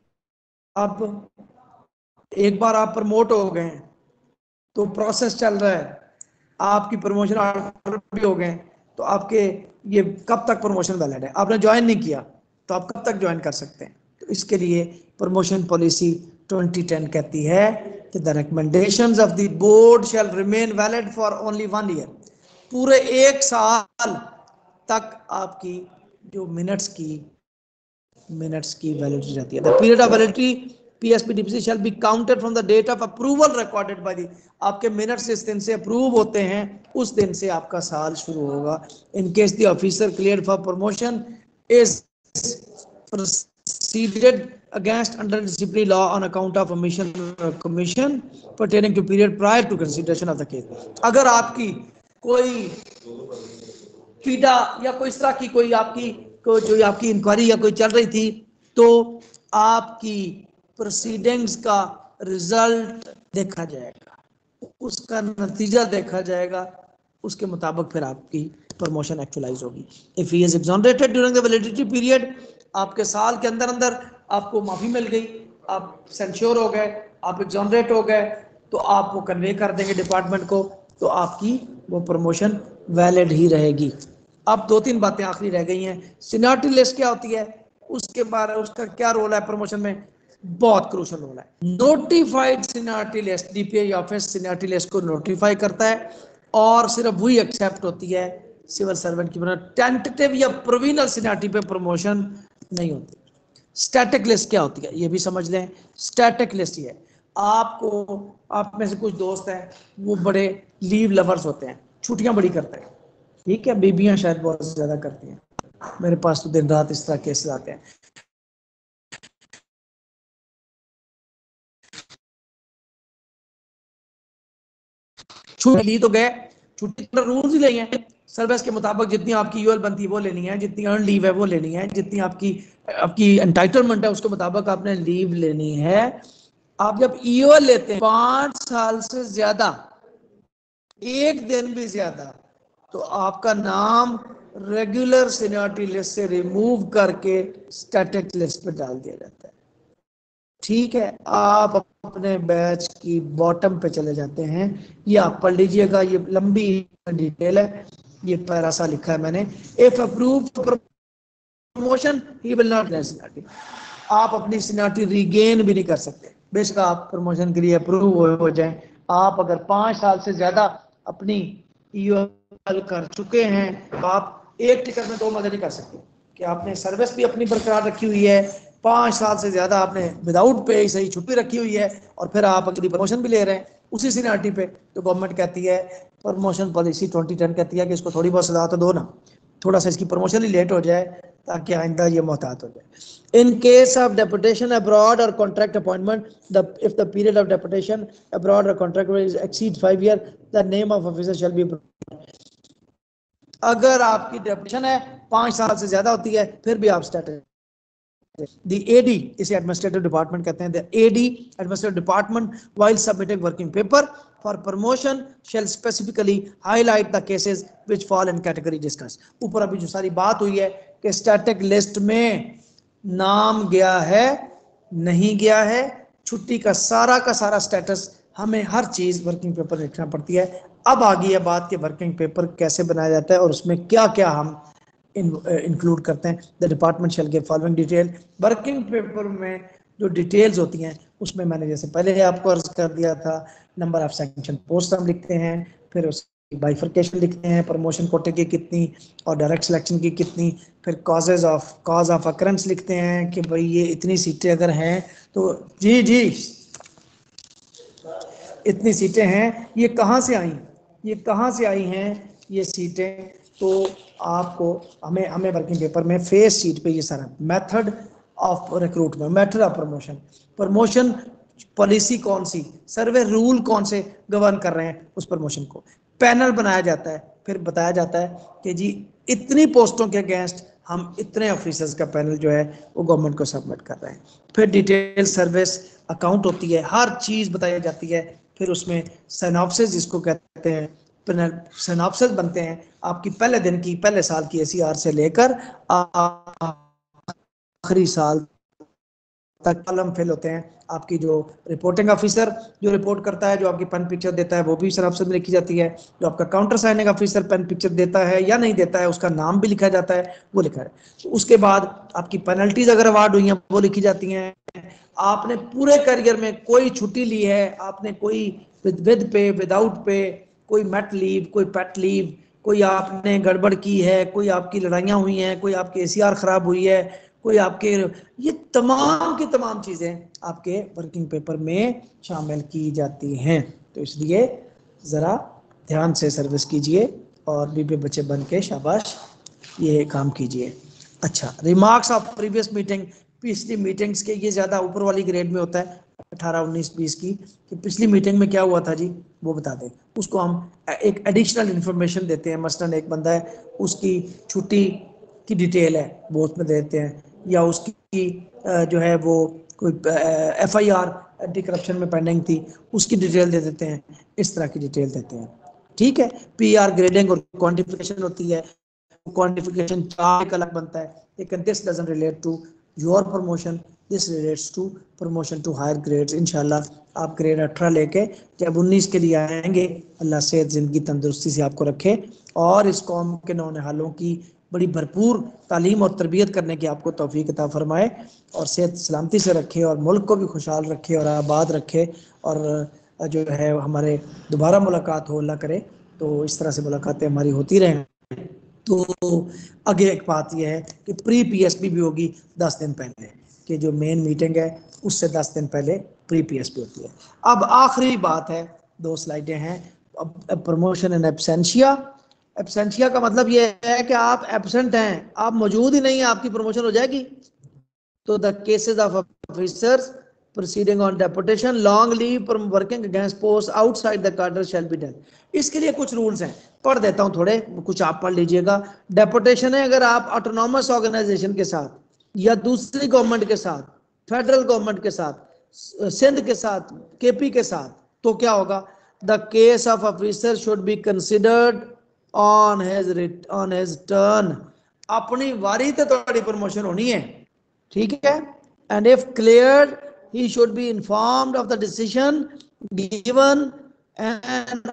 अब एक बार आप प्रमोट हो गए तो प्रोसेस चल रहा है, आपकी प्रमोशन ऑर्डर भी हो गए, तो आपके ये कब तक प्रमोशन वैलिड है? आपने ज्वाइन नहीं किया तो आप कब तक ज्वाइन कर सकते हैं? तो इसके लिए प्रमोशन पॉलिसी ट्वेंटी टेन कहती है कि the recommendations of the board shall remain valid for only one year. पूरे एक साल तक आपकी जो मिनट्स की मिनट्स की वैलिडिटी रहती है. The period of validity PSP DPC shall be counted from the date of approval recorded by the, आपके मिनट्स जिस दिन से अप्रूव होते हैं उस दिन से आपका साल शुरू होगा. In case the officer cleared for promotion is proceeded against under disciplinary law on account of omission or commission pertaining to period prior to consideration of the case. अगर आपकी कोई पीड़ा या कोई इस तरह की कोई आपकी कोई जो आपकी इंक्वायरी या कोई चल रही थी, तो आपकी प्रोसीडिंग्स का रिजल्ट देखा जाएगा, उसका नतीजा देखा जाएगा, उसके मुताबिक फिर आपकी प्रमोशन एक्चुअलाइज होगी. If he is exonerated during the validity period, आपके साल के अंदर अंदर आपको माफी मिल गई, आप सेंश्योर हो गए, आप एग्जोनरेट हो गए, तो आप वो कन्वे कर देंगे डिपार्टमेंट को, तो आपकी वो प्रमोशन वैलिड ही रहेगी. अब दो तीन बातें आखिरी रह गई हैं. सीनियरिटी लिस्ट क्या होती है, उसके बारे उसका क्या रोल है प्रमोशन में? बहुत क्रूशल रोल है. Notified seniority list, DPI office seniority list को नोटिफाई करता है और सिर्फ वही एक्सेप्ट होती है सिविल सर्वेंट की. बना टेंटेटिव या प्रोविजनल सीनियरिटी पे प्रमोशन नहीं होती. स्टैटिक लिस्ट क्या होती है ये भी समझ लें. स्टैटिक लिस्ट ये है, आपको आप में से कुछ दोस्त हैं वो बड़े लीव लवर्स होते हैं, छुट्टियां बड़ी करते हैं. ठीक है, बीबियां शायद बहुत ज्यादा करती हैं, मेरे पास तो दिन रात इस तरह केसेस आते हैं. छुट्टी ली तो गए, छुट्टी रूल्स ही नहीं है. सर्विस के मुताबिक जितनी आपकी यूएल बनती है वो लेनी है, जितनी अर्न लीव है वो लेनी है, जितनी आपकी आपकी एंटाइटलमेंट है उसके मुताबिक आपने लीव लेनी है. आप जब ईओएल लेते हैं पांच साल से ज्यादा, एक दिन भी ज्यादा, तो आपका नाम रेगुलर सीनियरिटी लिस्ट से रिमूव करके स्टैटिक लिस्ट पे डाल दिया जाता है. ठीक है, आप अपने बैच की बॉटम पे चले जाते हैं. ये आप पढ़ लीजिएगा, ये लंबी डिटेल है, ये पैरा सा लिखा है मैंने. If approve promotion he will not get seniority. आप अपनी सीनियरिटी रीगेन भी नहीं कर सकते, बेशक आप प्रमोशन के लिए अप्रूव हो जाएं. आप अगर पांच साल से ज्यादा अपनी ईओएल कर चुके हैं तो आप एक टिकट में दो मजे नहीं कर सकते कि आपने सर्विस भी अपनी बरकरार रखी हुई है, पांच साल से ज्यादा आपने विदाउट पे सही छुट्टी रखी हुई है, और फिर आप अगली प्रमोशन भी ले रहे हैं उसी सीनियरिटी पे. तो गवर्नमेंट कहती है, प्रमोशन पॉलिसी ट्वेंटी टेन कहती है कि इसको थोड़ी बहुत सजा तो दो ना, थोड़ा सा इसकी प्रमोशन ही लेट हो जाए ताकि आइंदा ये मोहतात हो जाए. In case of deputation abroad or contract appointment, the if the period of deputation abroad or contract exceeds five years, the name of officer shall be. अगर आपकी डेपुटेशन है पांच साल से ज्यादा होती है फिर भी आप स्टैटिक The A D इसे एडमिनिस्ट्रेटिव डिपार्टमेंट कहते हैं. The A D administrative department while submitting working paper for promotion shall specifically highlight the cases which fall in category discussed. ऊपर अभी जो सारी बात हुई है कि स्टैटिक लिस्ट में नाम गया है नहीं गया है, छुट्टी का सारा का सारा स्टेटस हमें हर चीज वर्किंग पेपर लिखना पड़ती है. अब आ गई है बात कि वर्किंग पेपर कैसे बनाया जाता है और उसमें क्या क्या हम इंक्लूड uh, करते हैं. The department shall give following detail. Working paper में जो डिटेल्स होती हैं उसमें मैंने जैसे पहले आपको अर्ज कर दिया था, नंबर ऑफ सेक्शन पोस्ट हम लिखते हैं, फिर उसकी बाइफर्केशन लिखते हैं, प्रमोशन कोटे की कितनी और डायरेक्ट सिलेक्शन की कितनी, फिर causes of cause of occurrence लिखते हैं कि भाई ये इतनी सीटें अगर हैं तो जी जी इतनी सीटें हैं, ये कहाँ से आई ये कहाँ से आई हैं ये सीटें. तो आपको हमें हमें वर्किंग पेपर में फेस शीट पे ये सारा method of recruitment, method of promotion, promotion policy कौन सी, सर्वे रूल कौन से गवर्न कर रहे हैं उस प्रमोशन को, पैनल बनाया जाता है, फिर बताया जाता है कि जी इतनी पोस्टों के अगेंस्ट हम इतने ऑफिसर्स का पैनल जो है वो गवर्नमेंट को सबमिट कर रहे हैं. फिर डिटेल सर्विस अकाउंट होती है, हर चीज़ बताई जाती है. फिर उसमें सिनॉप्सिस जिसको कहते हैं, सिनॉप्सिस बनते हैं आपकी पहले दिन की, पहले साल की एसीआर से लेकर आखिरी साल तक कॉलम फिल होते हैं. आपकी जो रिपोर्टिंग ऑफिसर जो रिपोर्ट करता है, जो आपकी पेन पिक्चर देता है वो भी सिनॉप्सिस में लिखी जाती है. जो आपका counter signing officer pen picture देता है या नहीं देता है उसका नाम भी लिखा जाता है, वो लिखा है. तो उसके बाद आपकी पेनल्टीज अगर अवार्ड हुई हैं वो लिखी जाती हैं. आपने पूरे करियर में कोई छुट्टी ली है, आपने कोई विद पे विदाउट पे, कोई मेट लीव, कोई पेट लीव, कोई आपने गड़बड़ की है, कोई आपकी लड़ाइयाँ हुई हैं, कोई आपकी एसीआर खराब हुई है, कोई आपके, ये तमाम की तमाम चीज़ें आपके वर्किंग पेपर में शामिल की जाती हैं. तो इसलिए ज़रा ध्यान से सर्विस कीजिए और बीबी बच्चे बन के शाबाश ये काम कीजिए. अच्छा, रिमार्क्स ऑफ प्रीवियस मीटिंग, पिछली मीटिंग्स के, ये ज़्यादा ऊपर वाली ग्रेड में होता है अठारह उन्नीस बीस की, कि पिछली मीटिंग में क्या हुआ था जी वो बता दें. उसको हम एक एडिशनल इंफॉर्मेशन देते हैं. मसलन एक बंदा है उसकी छुट्टी की डिटेल है वो उसमें देते हैं, या उसकी जो है वो कोई F I R anti corruption में पेंडिंग थी उसकी डिटेल दे देते हैं. इस तरह की डिटेल देते हैं. ठीक है. पी आर ग्रेडिंग और क्वान्टिफिकेशन होती है. क्वान्टिफिकेशन चार्ट अलग बनता है, लेकिन this doesn't relate to your promotion, this relates to promotion to higher grades. इंशाल्लाह आप ग्रेड अठारह लेके जब उन्नीस के लिए आएंगे, अल्लाह सेहत ज़िंदगी तंदुरुस्ती से आपको रखे और इस कौम के नौनिहालों की बड़ी भरपूर तालीम और तरबियत करने की आपको तौफीक अता फरमाए और सेहत सलामती से रखे और मुल्क को भी खुशहाल रखे और आबाद रखे. और जो है हमारे दोबारा मुलाकात हो अल्लाह करे तो इस तरह से मुलाकातें हमारी होती रहें. तो आगे एक बात यह है कि प्री पीएसपी भी होगी दस दिन पहले, कि जो मेन मीटिंग है उससे दस दिन पहले प्री पीएसपी होती है. अब आखिरी बात है, दो स्लाइडें हैं. अब प्रमोशन इन एब्सेंशिया. एब्सेंशिया का मतलब ये है कि आप एब्सेंट हैं, आप मौजूद ही नहीं है, आपकी प्रमोशन हो जाएगी. तो the cases of officers proceeding on deputation, long leave from working against post outside the cadre shall be done. इसके लिए कुछ रूल्स हैं, पढ़ देता हूं थोड़े, कुछ आप पढ़ लीजिएगा. डेपुटेशन है अगर आप ऑटोनॉमस ऑर्गेनाइजेशन के साथ या दूसरी गवर्नमेंट के साथ, फेडरल गवर्नमेंट के साथ, सिंध के साथ, केपी के साथ, तो क्या होगा? The case of officer should be considered on his on his turn. अपनी वारी ते थोड़ी प्रमोशन होनी है, ठीक है. And if cleared he should be informed of the decision given and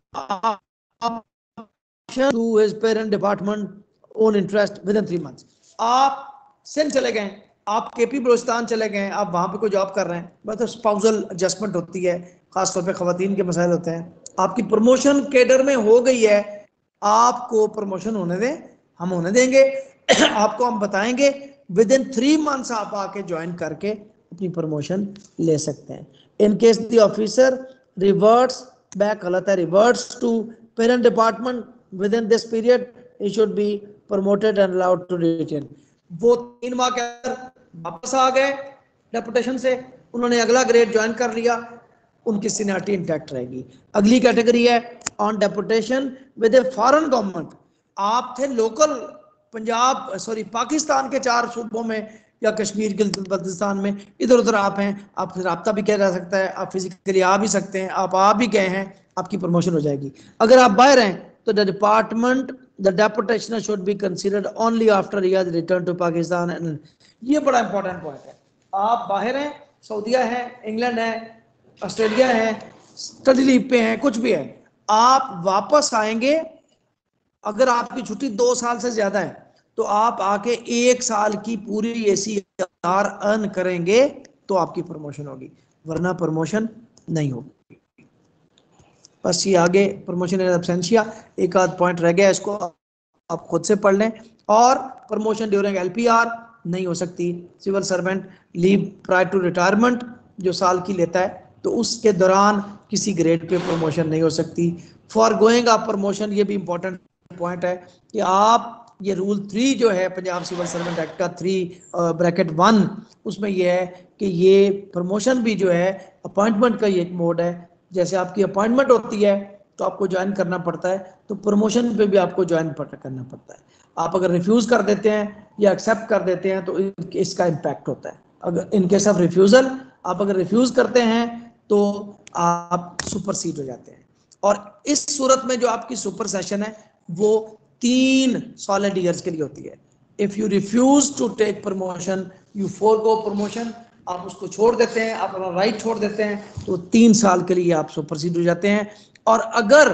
option to his parent department own interest within three months. आप सिंध चले गए, आप केपी बलोचिस्तान चले गए, आप वहां पे कोई जॉब कर रहे हैं, मतलब स्पाउसल एडजस्टमेंट होती है, खासतौर पे खवातीन के मसाइल होते हैं. आपकी प्रमोशन केडर में हो गई है, आपको प्रमोशन होने दें, हम होने देंगे, आपको हम बताएंगे, विद इन थ्री मंथ्स आप आके ज्वाइन करके अपनी प्रमोशन ले सकते हैं. In case the officer reverts back, गलत है, reverts to parent department within this period he should be promoted and allowed to retain. वो तीन माह के अंदर वापस आ गए डेपुटेशन से, उन्होंने अगला ग्रेड ज्वाइन कर लिया, उनकी सीनियरिटी इंटैक्ट रहेगी. अगली कैटेगरी है on deputation with a foreign government. आप थे लोकल पंजाब सॉरी पाकिस्तान के चार सूबों में या कश्मीर गिलगित बल्तिस्तान में इधर उधर आप हैं, आपसे रब्ता भी किया जा सकता है, आप फिजिकली आ भी सकते हैं, आप आ भी गए हैं, आपकी प्रमोशन हो जाएगी। अगर आप बाहर हैं तो the department the deputationer should be considered only after he has return to Pakistan. And ये बड़ा इंपॉर्टेंट पॉइंट है। आप बाहर हैं, सऊदीया है, इंग्लैंड है, ऑस्ट्रेलिया है, स्टडी लीव पे हैं, कुछ भी है, आप वापस आएंगे, अगर आपकी छुट्टी दो साल से ज्यादा है तो आप आके एक साल की पूरी एसीआर अर्न करेंगे तो आपकी प्रमोशन होगी, वरना प्रमोशन नहीं होगी। बस ये आगे प्रमोशन इन एब्सेंशिया एक आध पॉइंट रह गया, इसको आप खुद से पढ़ लें। और प्रमोशन ड्यूरिंग एलपीआर नहीं हो सकती। Civil servant leave prior to retirement जो साल की लेता है तो उसके दौरान किसी ग्रेड पे प्रमोशन नहीं हो सकती। फॉर गोइंग ऑफ प्रमोशन, ये भी इंपॉर्टेंट पॉइंट है कि आप ये रूल थ्री जो है पंजाब सिविल सर्वेंट एक्ट का थ्री ब्रैकेट वन, उसमें ये है कि ये प्रमोशन भी जो है अपॉइंटमेंट का ये एक मोड है। जैसे आपकी अपॉइंटमेंट होती है तो आपको ज्वाइन करना पड़ता है, तो प्रमोशन पे भी आपको ज्वाइन करना पड़ता है। आप अगर रिफ्यूज कर देते हैं या एक्सेप्ट कर देते हैं तो इसका इम्पैक्ट होता है। अगर इन केस ऑफ रिफ्यूजल, आप अगर रिफ्यूज करते हैं तो आप सुपरसीड हो जाते हैं। और इस सूरत में जो आपकी सुपर सेशन है वो तीन सॉलिड ईयर्स के लिए होती है। If you refuse to take promotion, you forgo promotion, आप उसको छोड़ देते हैं, आप अपना राइट छोड़ देते हैं, तो तीन साल के लिए आप सुपरसीड हो जाते हैं। और अगर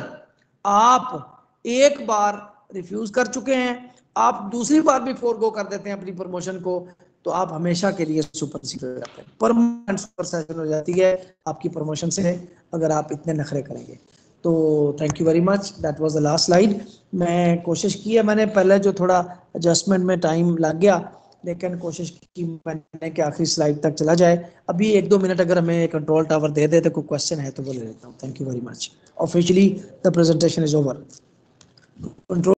आप एक बार रिफ्यूज कर चुके हैं, आप दूसरी बार भी फोरगो कर देते हैं अपनी प्रमोशन को, तो आप हमेशा के लिए सुपरसीड हो जाते हैं, परमानेंट सुपरसेशन हो जाती है आपकी प्रमोशन से, अगर आप इतने नखरे करेंगे। तो thank you very much, that was the last slide. मैं कोशिश की है, मैंने पहले जो थोड़ा एडजस्टमेंट में टाइम लग गया, लेकिन कोशिश की मैंने कि आखिरी स्लाइड तक चला जाए। अभी एक दो मिनट अगर हमें कंट्रोल टावर दे दे तो कोई क्वेश्चन है तो वो ले लेता हूँ। Thank you very much. Officially the presentation is over. Control